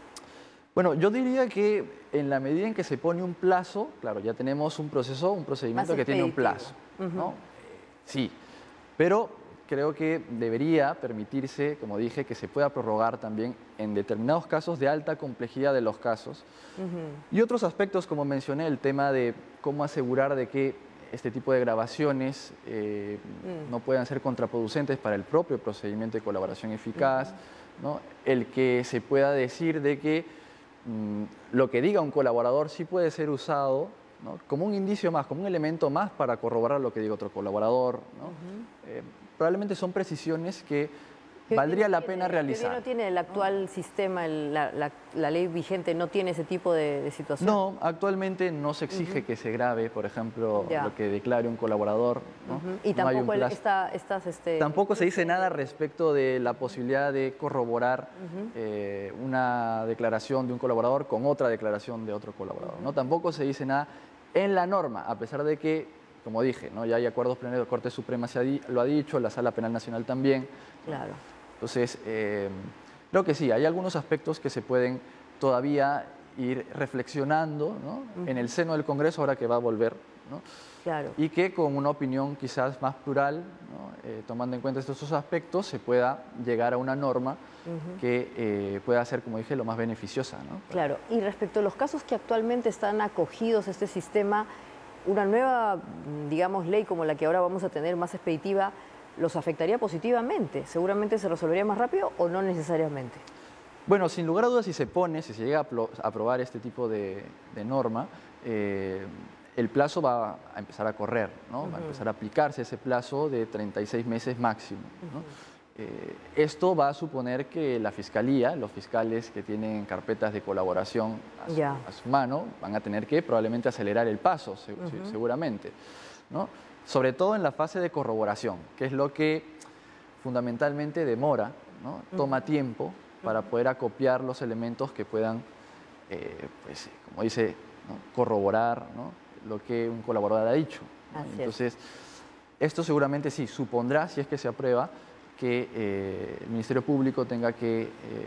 Bueno, yo diría que en la medida en que se pone un plazo, claro, ya tenemos un proceso, un procedimiento que tiene un plazo, uh-huh. ¿no? Sí, pero creo que debería permitirse, como dije, que se pueda prorrogar también en determinados casos de alta complejidad de los casos. Uh-huh. Y otros aspectos, como mencioné, el tema de cómo asegurar de que este tipo de grabaciones eh, uh-huh. no puedan ser contraproducentes para el propio procedimiento de colaboración eficaz, uh-huh. ¿no? El que se pueda decir de que mmm, lo que diga un colaborador sí puede ser usado, ¿no? como un indicio más, como un elemento más para corroborar lo que diga otro colaborador, ¿no? Uh-huh. eh, probablemente son precisiones que valdría la tiene, pena realizar. ¿No tiene el actual ¿no? sistema, el, la, la, la ley vigente, no tiene ese tipo de, de situación? No, actualmente no se exige uh-huh. que se grabe, por ejemplo, ya. lo que declare un colaborador, ¿no? Uh-huh. Y no tampoco el, esta, estas... Este... Tampoco se dice nada respecto de la posibilidad de corroborar uh-huh. eh, una declaración de un colaborador con otra declaración de otro colaborador, uh-huh. ¿no? Tampoco se dice nada en la norma, a pesar de que, como dije, ¿no? ya hay acuerdos plenarios, la Corte Suprema se ha di, lo ha dicho, la Sala Penal Nacional también. Claro. Entonces, eh, creo que sí, hay algunos aspectos que se pueden todavía ir reflexionando, ¿no? uh-huh. en el seno del Congreso, ahora que va a volver, ¿no? Claro. Y que con una opinión quizás más plural, ¿no? eh, tomando en cuenta estos aspectos, se pueda llegar a una norma uh-huh. que eh, pueda ser, como dije, lo más beneficiosa, ¿no? Claro, y respecto a los casos que actualmente están acogidos a este sistema, una nueva, digamos, ley como la que ahora vamos a tener, más expeditiva, ¿los afectaría positivamente? ¿Seguramente se resolvería más rápido o no necesariamente? Bueno, sin lugar a dudas, si se pone, si se llega a aprobar este tipo de, de norma, eh, el plazo va a empezar a correr, ¿no? Uh-huh. Va a empezar a aplicarse ese plazo de treinta y seis meses máximo, ¿no? Uh-huh. eh, esto va a suponer que la Fiscalía, los fiscales que tienen carpetas de colaboración a su, a su mano, van a tener que probablemente acelerar el paso, se, uh-huh. seguramente, ¿no? Sobre todo en la fase de corroboración, que es lo que fundamentalmente demora, ¿no? Toma uh-huh. tiempo para poder acopiar los elementos que puedan, eh, pues, como dice, ¿no? corroborar, ¿no? lo que un colaborador ha dicho, ¿no? Entonces, esto seguramente sí supondrá, si es que se aprueba, que eh, el Ministerio Público tenga que eh,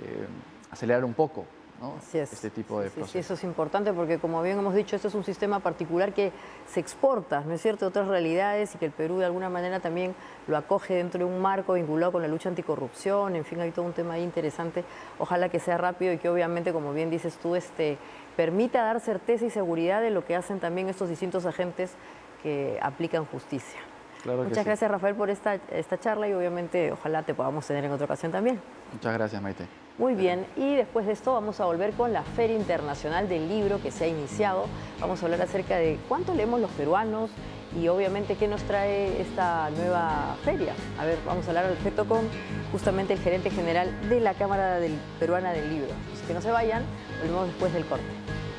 acelerar un poco, ¿no? Así es. este tipo de sí, procesos. Sí, eso es importante porque, como bien hemos dicho, este es un sistema particular que se exporta, ¿no es cierto?, de otras realidades y que el Perú de alguna manera también lo acoge dentro de un marco vinculado con la lucha anticorrupción. En fin, hay todo un tema ahí interesante. Ojalá que sea rápido y que obviamente, como bien dices tú, este, permita dar certeza y seguridad de lo que hacen también estos distintos agentes que aplican justicia. Claro Muchas sí. gracias, Rafael, por esta, esta charla y obviamente ojalá te podamos tener en otra ocasión también. Muchas gracias, Maite. Muy bien, y después de esto vamos a volver con la Feria Internacional del Libro que se ha iniciado. Vamos a hablar acerca de cuánto leemos los peruanos y obviamente qué nos trae esta nueva feria. A ver, vamos a hablar al respecto con justamente el gerente general de la Cámara del, Peruana del Libro. Así que no se vayan, volvemos después del corte.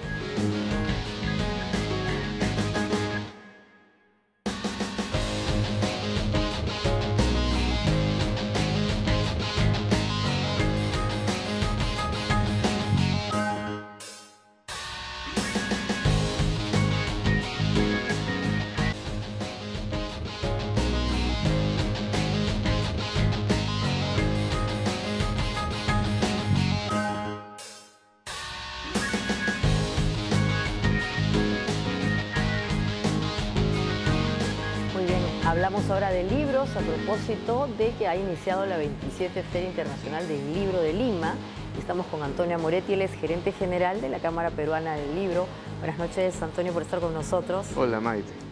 Hablamos ahora de libros a propósito de que ha iniciado la veintisiete Feria Internacional del Libro de Lima. Estamos con Antonio Moretti, él es gerente general de la Cámara Peruana del Libro. Buenas noches, Antonio, por estar con nosotros. Hola, Maite.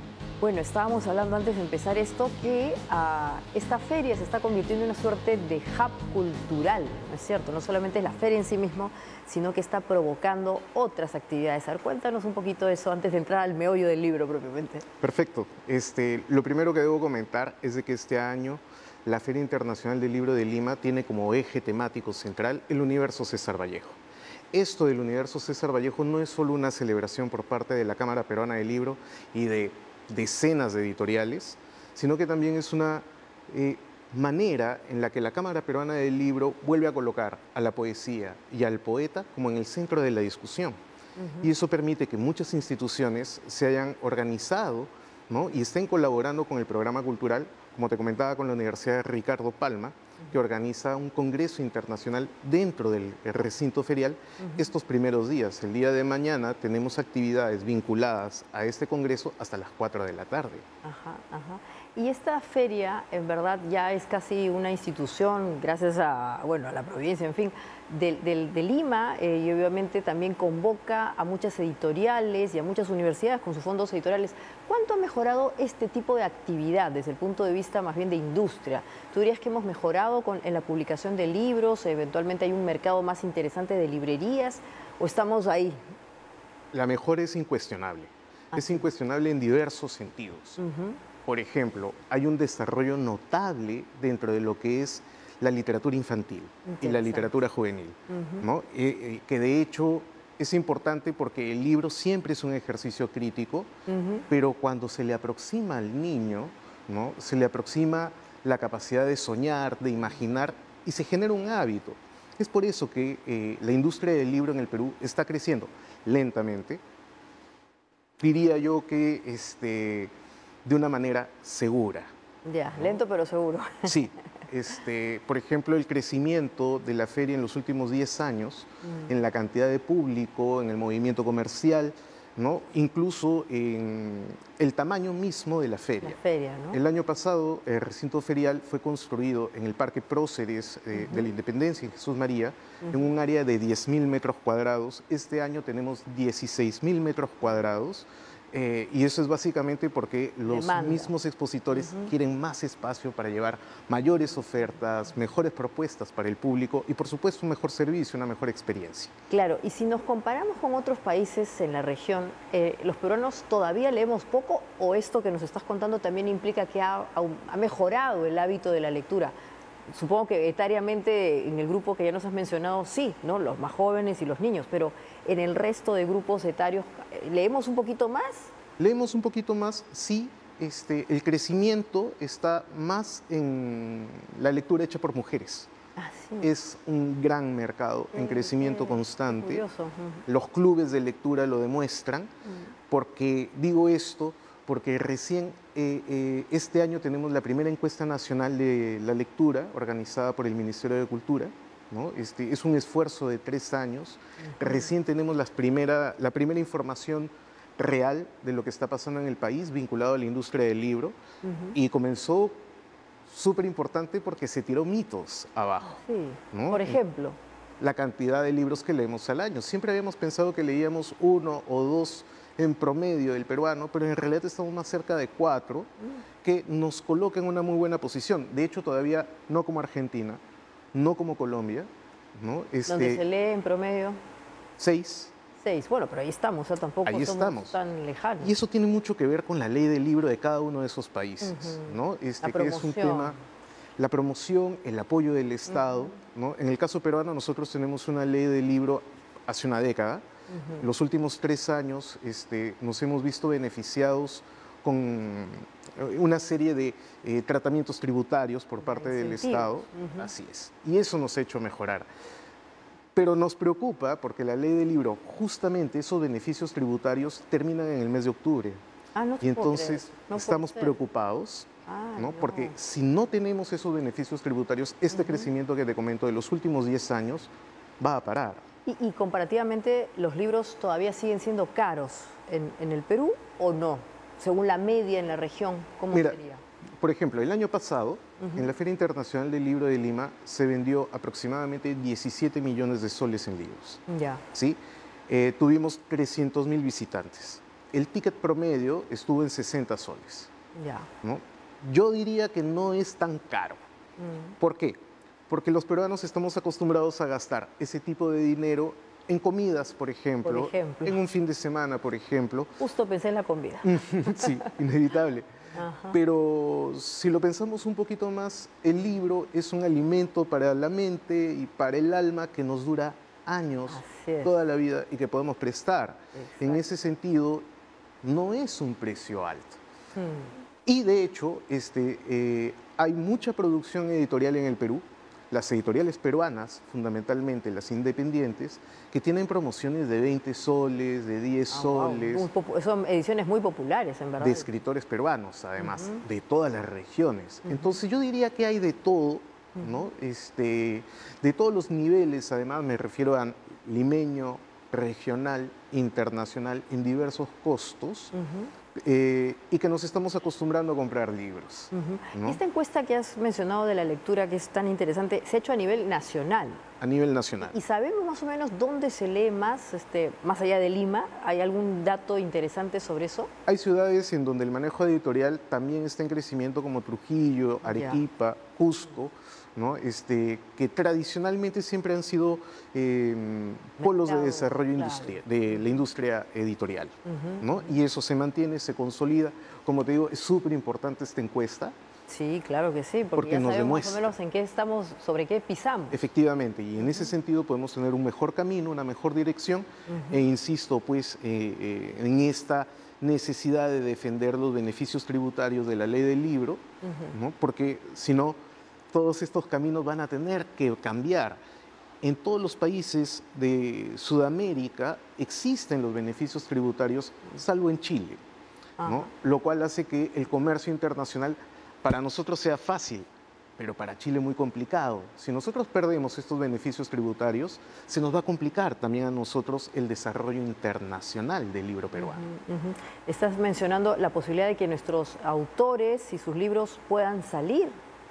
Bueno, estábamos hablando antes de empezar esto que uh, esta feria se está convirtiendo en una suerte de hub cultural, ¿no es cierto? No solamente es la feria en sí mismo, sino que está provocando otras actividades. A ver, cuéntanos un poquito de eso antes de entrar al meollo del libro propiamente. Perfecto. Este, lo primero que debo comentar es de que este año la Feria Internacional del Libro de Lima tiene como eje temático central el universo César Vallejo. Esto del universo César Vallejo no es solo una celebración por parte de la Cámara Peruana del Libro y de decenas de editoriales, sino que también es una eh, manera en la que la Cámara Peruana del Libro vuelve a colocar a la poesía y al poeta como en el centro de la discusión. Uh-huh. Y eso permite que muchas instituciones se hayan organizado, ¿no?, y estén colaborando con el programa cultural, como te comentaba, con la Universidad de Ricardo Palma, que organiza un congreso internacional dentro del recinto ferial uh-huh. estos primeros días. El día de mañana tenemos actividades vinculadas a este congreso hasta las cuatro de la tarde. Ajá, ajá. Y esta feria, en verdad, ya es casi una institución, gracias a, bueno, a la provincia, en fin, de, de, de Lima, eh, y obviamente también convoca a muchas editoriales y a muchas universidades con sus fondos editoriales. ¿Cuánto ha mejorado este tipo de actividad desde el punto de vista más bien de industria? ¿Tú dirías que hemos mejorado con, en la publicación de libros? ¿Eventualmente hay un mercado más interesante de librerías? ¿O estamos ahí? La mejora es incuestionable. Ah. Es incuestionable en diversos sentidos. Uh-huh. Por ejemplo, hay un desarrollo notable dentro de lo que es la literatura infantil y la literatura juvenil, uh-huh. ¿no? eh, eh, que de hecho es importante porque el libro siempre es un ejercicio crítico, uh-huh. pero cuando se le aproxima al niño, ¿no?, se le aproxima la capacidad de soñar, de imaginar, y se genera un hábito. Es por eso que eh, la industria del libro en el Perú está creciendo lentamente, diría yo que este, de una manera segura. Ya, ¿no? Lento pero seguro. Sí. Este, por ejemplo, el crecimiento de la feria en los últimos diez años, mm. en la cantidad de público, en el movimiento comercial, ¿no?, incluso en el tamaño mismo de la feria. La feria, ¿no? El año pasado, el recinto ferial fue construido en el Parque Próceres eh, uh-huh. de la Independencia, en Jesús María, uh-huh. en un área de diez mil metros cuadrados. Este año tenemos dieciséis mil metros cuadrados. Eh, y eso es básicamente porque los Demanda. mismos expositores uh-huh. quieren más espacio para llevar mayores ofertas, mejores propuestas para el público y, por supuesto, un mejor servicio, una mejor experiencia. Claro, y si nos comparamos con otros países en la región, eh, ¿los peruanos todavía leemos poco o esto que nos estás contando también implica que ha, ha mejorado el hábito de la lectura? Supongo que etariamente en el grupo que ya nos has mencionado, sí, ¿no?, los más jóvenes y los niños, pero en el resto de grupos etarios, ¿leemos un poquito más? Leemos un poquito más, sí. Este, el crecimiento está más en la lectura hecha por mujeres. Ah, sí. Es un gran mercado en crecimiento constante. Curioso. Uh-huh. Los clubes de lectura lo demuestran, uh-huh. porque digo esto porque recién eh, eh, este año tenemos la primera encuesta nacional de la lectura organizada por el Ministerio de Cultura, ¿no? Este, es un esfuerzo de tres años. Uh-huh. Recién tenemos las primera, la primera información real de lo que está pasando en el país vinculado a la industria del libro, uh-huh. y comenzó súper importante porque se tiró mitos abajo. Sí. ¿no? Por ejemplo. La cantidad de libros que leemos al año. Siempre habíamos pensado que leíamos uno o dos en promedio del peruano, pero en realidad estamos más cerca de cuatro, que nos coloca en una muy buena posición. De hecho, todavía no como Argentina, no como Colombia, ¿no? Este, ¿Dónde se lee en promedio? Seis. Seis, bueno, pero ahí estamos, o sea, tampoco ahí somos estamos. tan lejanos. Y eso tiene mucho que ver con la ley del libro de cada uno de esos países, uh-huh. ¿no? Este, la que es un tema, la promoción, el apoyo del Estado, uh-huh. ¿no? En el caso peruano nosotros tenemos una ley del libro hace una década. Uh-huh. Los últimos tres años este, nos hemos visto beneficiados con una serie de eh, tratamientos tributarios por parte del Estado. Uh-huh. Así es. Y eso nos ha hecho mejorar. Pero nos preocupa porque la ley del libro, justamente esos beneficios tributarios terminan en el mes de octubre. Ah, no y entonces no estamos preocupados, ah, ¿no? no. porque si no tenemos esos beneficios tributarios, este uh-huh. crecimiento que te comento de los últimos diez años va a parar. Y, y comparativamente, ¿los libros todavía siguen siendo caros en, en el Perú o no? Según la media en la región, ¿cómo Mira, sería? Por ejemplo, el año pasado, uh-huh. en la Feria Internacional del Libro de Lima, se vendió aproximadamente diecisiete millones de soles en libros. Ya. ¿Sí? Eh, tuvimos trescientos mil visitantes. el ticket promedio estuvo en sesenta soles. Ya. ¿No? Yo diría que no es tan caro. Mm. ¿Por qué? Porque los peruanos estamos acostumbrados a gastar ese tipo de dinero en comidas, por ejemplo, por ejemplo, en un fin de semana, por ejemplo. Justo pensé en la comida. Sí, inevitable. Ajá. Pero si lo pensamos un poquito más, el libro es un alimento para la mente y para el alma que nos dura años, toda la vida, y que podemos prestar. Exacto. En ese sentido, no es un precio alto. Hmm. Y de hecho, este, eh, hay mucha producción editorial en el Perú. Las editoriales peruanas, fundamentalmente las independientes, que tienen promociones de veinte soles, de diez ah, soles. Wow. Son ediciones muy populares, en verdad. De escritores peruanos, además, uh-huh. de todas las regiones. Uh-huh. Entonces yo diría que hay de todo, ¿no? Uh-huh. este, de todos los niveles, además me refiero a limeño, regional, internacional, en diversos costos. Uh-huh. Eh, y que nos estamos acostumbrando a comprar libros. Uh-huh. ¿No? Esta encuesta que has mencionado de la lectura, que es tan interesante, se ha hecho a nivel nacional. A nivel nacional. ¿Y sabemos más o menos dónde se lee más, este, más allá de Lima? ¿Hay algún dato interesante sobre eso? Hay ciudades en donde el manejo editorial también está en crecimiento, como Trujillo, Arequipa, yeah. Cusco, ¿no? este, que tradicionalmente siempre han sido eh, polos de desarrollo claro. industria, de la industria editorial. Uh-huh, ¿no? Uh-huh. Y eso se mantiene, se consolida. Como te digo, es súper importante esta encuesta. Sí, claro que sí, porque, porque ya nos sabemos demuestra. más o menos en qué estamos, sobre qué pisamos. Efectivamente, y en uh-huh. ese sentido podemos tener un mejor camino, una mejor dirección, uh-huh. e insisto, pues, eh, eh, en esta necesidad de defender los beneficios tributarios de la ley del libro, uh-huh. ¿no? Porque si no, todos estos caminos van a tener que cambiar. En todos los países de Sudamérica existen los beneficios tributarios, salvo en Chile, ¿no? Lo cual hace que el comercio internacional para nosotros sea fácil, pero para Chile muy complicado. Si nosotros perdemos estos beneficios tributarios, se nos va a complicar también a nosotros el desarrollo internacional del libro peruano. Uh-huh, uh-huh. Estás mencionando la posibilidad de que nuestros autores y sus libros puedan salir.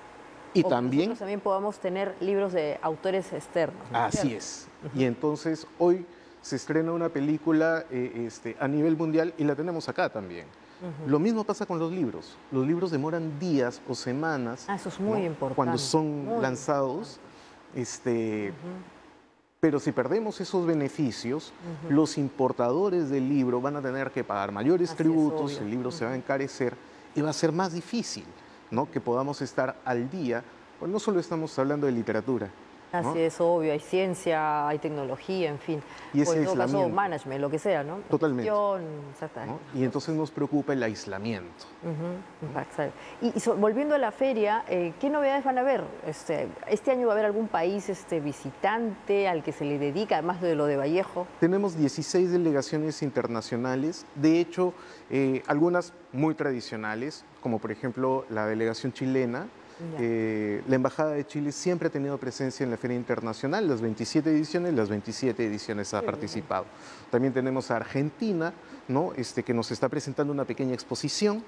Y o también, nosotros también podamos tener libros de autores externos, ¿no? Así ¿Cierto? es. Uh-huh. Y entonces hoy se estrena una película eh, este, a nivel mundial y la tenemos acá también. Uh-huh. Lo mismo pasa con los libros. Los libros demoran días o semanas. Ah, eso es muy ¿no? importante. Cuando son muy lanzados. Este, uh-huh. Pero si perdemos esos beneficios, uh-huh. los importadores del libro van a tener que pagar mayores Así tributos, el libro uh-huh. se va a encarecer y va a ser más difícil, ¿no? que podamos estar al día, pues no solo estamos hablando de literatura. Así ¿no? es, obvio, hay ciencia, hay tecnología, en fin. Y ese o en todo caso, aislamiento. management, lo que sea, ¿no? Totalmente. Gestión, exactamente. ¿no? Y entonces nos preocupa el aislamiento. Uh-huh. ¿no? Y, y so, volviendo a la feria, eh, ¿qué novedades van a haber? Este, ¿Este año va a haber algún país este, visitante al que se le dedica, además de lo de Vallejo? Tenemos dieciséis delegaciones internacionales, de hecho, eh, algunas muy tradicionales, como por ejemplo la delegación chilena. Eh, la Embajada de Chile siempre ha tenido presencia en la Feria Internacional, las veintisiete ediciones, las veintisiete ediciones ha participado. También tenemos a Argentina, ¿no? este, que nos está presentando una pequeña exposición,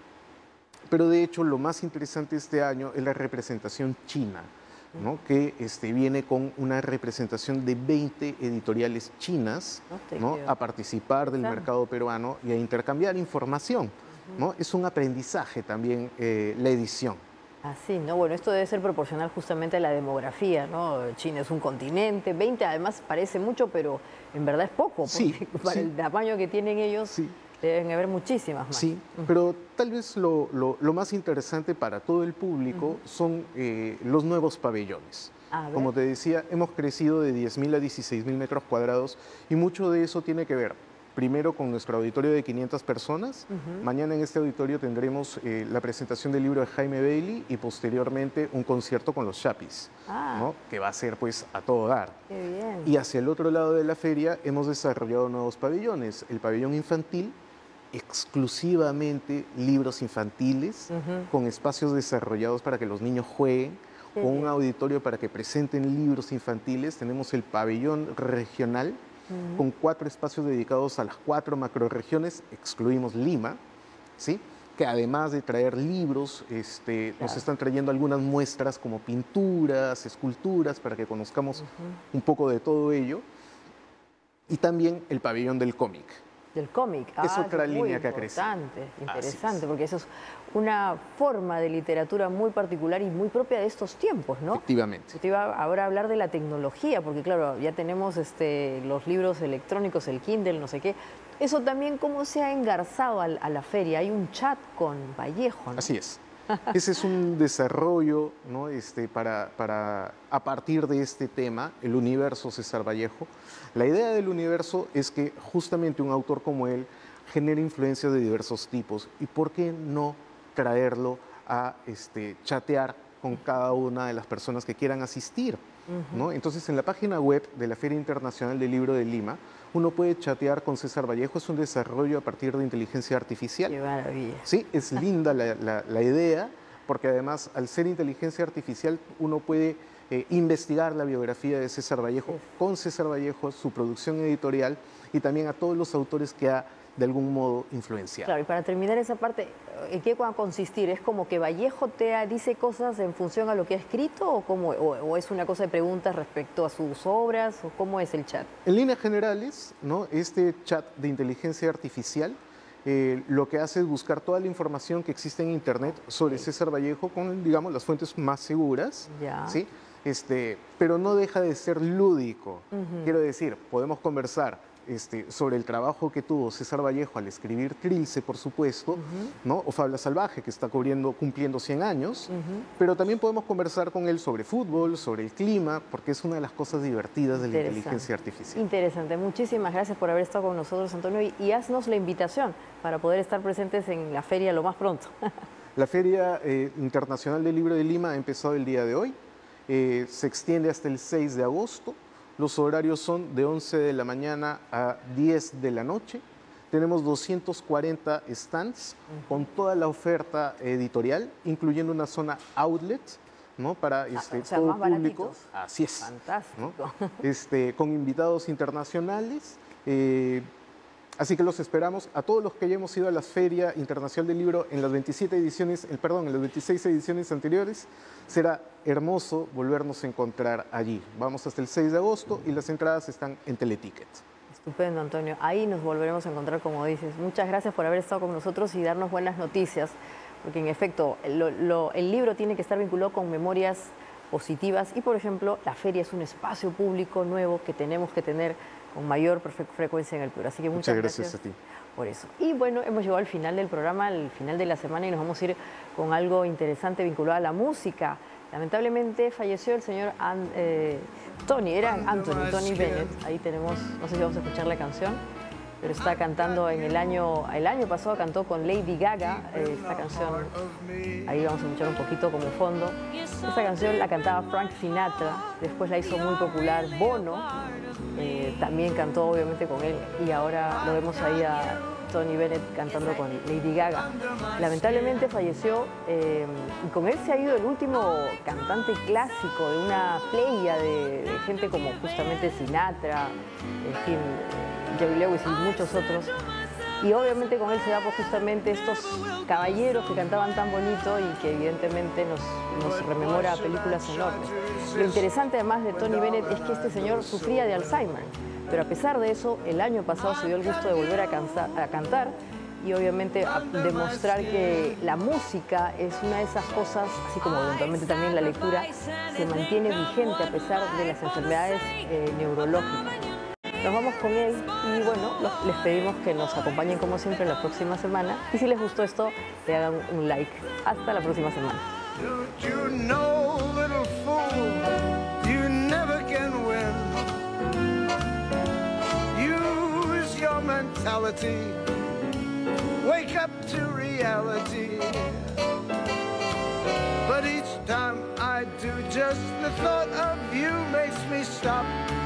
pero de hecho lo más interesante este año es la representación china, ¿no? que este, viene con una representación de veinte editoriales chinas, ¿no? a participar del mercado peruano y a intercambiar información. ¿no? Es un aprendizaje también eh, la edición. Así, ¿no? Bueno, esto debe ser proporcional justamente a la demografía, ¿no? China es un continente, veinte además parece mucho, pero en verdad es poco, porque sí, para sí. el tamaño que tienen ellos sí. deben haber muchísimas más. Sí, uh-huh. pero tal vez lo, lo, lo más interesante para todo el público uh-huh. son eh, los nuevos pabellones. Como te decía, hemos crecido de diez mil a dieciséis mil metros cuadrados y mucho de eso tiene que ver primero con nuestro auditorio de quinientas personas. Uh-huh. Mañana en este auditorio tendremos eh, la presentación del libro de Jaime Bailey y posteriormente un concierto con los Chapis, ah. ¿no? que va a ser pues a todo dar. Qué bien. Y hacia el otro lado de la feria hemos desarrollado nuevos pabellones. El pabellón infantil, exclusivamente libros infantiles, uh-huh. con espacios desarrollados para que los niños jueguen, Qué con bien. un auditorio para que presenten libros infantiles. Tenemos el pabellón regional, Uh-huh. con cuatro espacios dedicados a las cuatro macroregiones, excluimos Lima, ¿sí? que además de traer libros, este, claro. nos están trayendo algunas muestras como pinturas, esculturas, para que conozcamos uh-huh. un poco de todo ello. Y también el pabellón del cómic, Del cómic. Es ah, otra es línea que ha crecido. Interesante, interesante, porque eso es una forma de literatura muy particular y muy propia de estos tiempos, ¿no? Efectivamente. Usted iba ahora a hablar de la tecnología, porque claro, ya tenemos este, los libros electrónicos, el Kindle, no sé qué. Eso también, ¿cómo se ha engarzado a, a la feria? Hay un chat con Vallejo, ¿no? Así es. Ese es un desarrollo, ¿no? este, para, para, a partir de este tema, el universo César Vallejo. La idea del universo es que justamente un autor como él genere influencias de diversos tipos. ¿Y por qué no traerlo a este, chatear con cada una de las personas que quieran asistir? ¿no? Entonces, en la página web de la Feria Internacional del Libro de Lima, uno puede chatear con César Vallejo. Es un desarrollo a partir de inteligencia artificial. ¡Qué maravilla! Sí, es linda la, la, la idea, porque además, al ser inteligencia artificial, uno puede eh, investigar la biografía de César Vallejo, sí. con César Vallejo, su producción editorial, y también a todos los autores que ha, de algún modo, influenciado. Claro, y para terminar esa parte, ¿en qué va a consistir? ¿Es como que Vallejo te dice cosas en función a lo que ha escrito o, cómo, o, o es una cosa de preguntas respecto a sus obras o cómo es el chat? En líneas generales, ¿no? Este chat de inteligencia artificial eh, lo que hace es buscar toda la información que existe en Internet sobre okay. César Vallejo con, digamos, las fuentes más seguras, ya. ¿sí? Este, pero no deja de ser lúdico. Uh-huh. Quiero decir, podemos conversar Este, sobre el trabajo que tuvo César Vallejo al escribir Trilce, por supuesto, uh-huh. ¿no? o Fabla Salvaje, que está cubriendo, cumpliendo cien años, uh-huh. pero también podemos conversar con él sobre fútbol, sobre el clima, porque es una de las cosas divertidas de la inteligencia artificial. Interesante. Muchísimas gracias por haber estado con nosotros, Antonio, y, y haznos la invitación para poder estar presentes en la feria lo más pronto. La Feria eh, Internacional del Libro de Lima ha empezado el día de hoy, eh, se extiende hasta el seis de agosto. Los horarios son de once de la mañana a diez de la noche. Tenemos doscientos cuarenta stands uh-huh. con toda la oferta editorial, incluyendo una zona outlet, ¿no? Para este, ah, o sea, todo más público. Baratitos. Así es. Fantástico. ¿no? Este, con invitados internacionales. Eh, Así que los esperamos a todos los que hayamos ido a la Feria Internacional del Libro en las veintisiete ediciones, el, perdón, en las veintiséis ediciones anteriores. Será hermoso volvernos a encontrar allí. Vamos hasta el seis de agosto y las entradas están en Teleticket. Estupendo, Antonio. Ahí nos volveremos a encontrar, como dices. Muchas gracias por haber estado con nosotros y darnos buenas noticias, porque en efecto lo, lo, el libro tiene que estar vinculado con memorias positivas y, por ejemplo, la feria es un espacio público nuevo que tenemos que tener con mayor frecuencia en el Perú. Así que muchas, muchas gracias, gracias a ti por eso. Y bueno, hemos llegado al final del programa, al final de la semana, y nos vamos a ir con algo interesante vinculado a la música. Lamentablemente falleció el señor An eh, Tony, era Anthony, Tony Bennett. Ahí tenemos, no sé si vamos a escuchar la canción, pero está cantando en el año, el año pasado cantó con Lady Gaga eh, esta canción. Ahí vamos a escuchar un poquito como fondo. Esta canción la cantaba Frank Sinatra, después la hizo muy popular Bono. Eh, también cantó obviamente con él y ahora lo vemos ahí a Tony Bennett cantando con Lady Gaga. Lamentablemente falleció eh, y con él se ha ido el último cantante clásico de una playa de, de gente como justamente Sinatra, en fin, Jerry Lewis y muchos otros. Y obviamente con él se da pues, justamente estos caballeros que cantaban tan bonito y que evidentemente nos, nos rememora películas enormes. Lo interesante además de Tony Bennett es que este señor sufría de Alzheimer, pero a pesar de eso, el año pasado se dio el gusto de volver a, cansa, a cantar y obviamente a demostrar que la música es una de esas cosas, así como eventualmente también la lectura, se mantiene vigente a pesar de las enfermedades eh, neurológicas. Nos vamos con él y bueno, los, les pedimos que nos acompañen como siempre la próxima semana y si les gustó esto, le hagan un like. Hasta la próxima semana. You know, little fool, you never can win. Use your mentality, wake up to reality. But each time I do, just the thought of you makes me stop.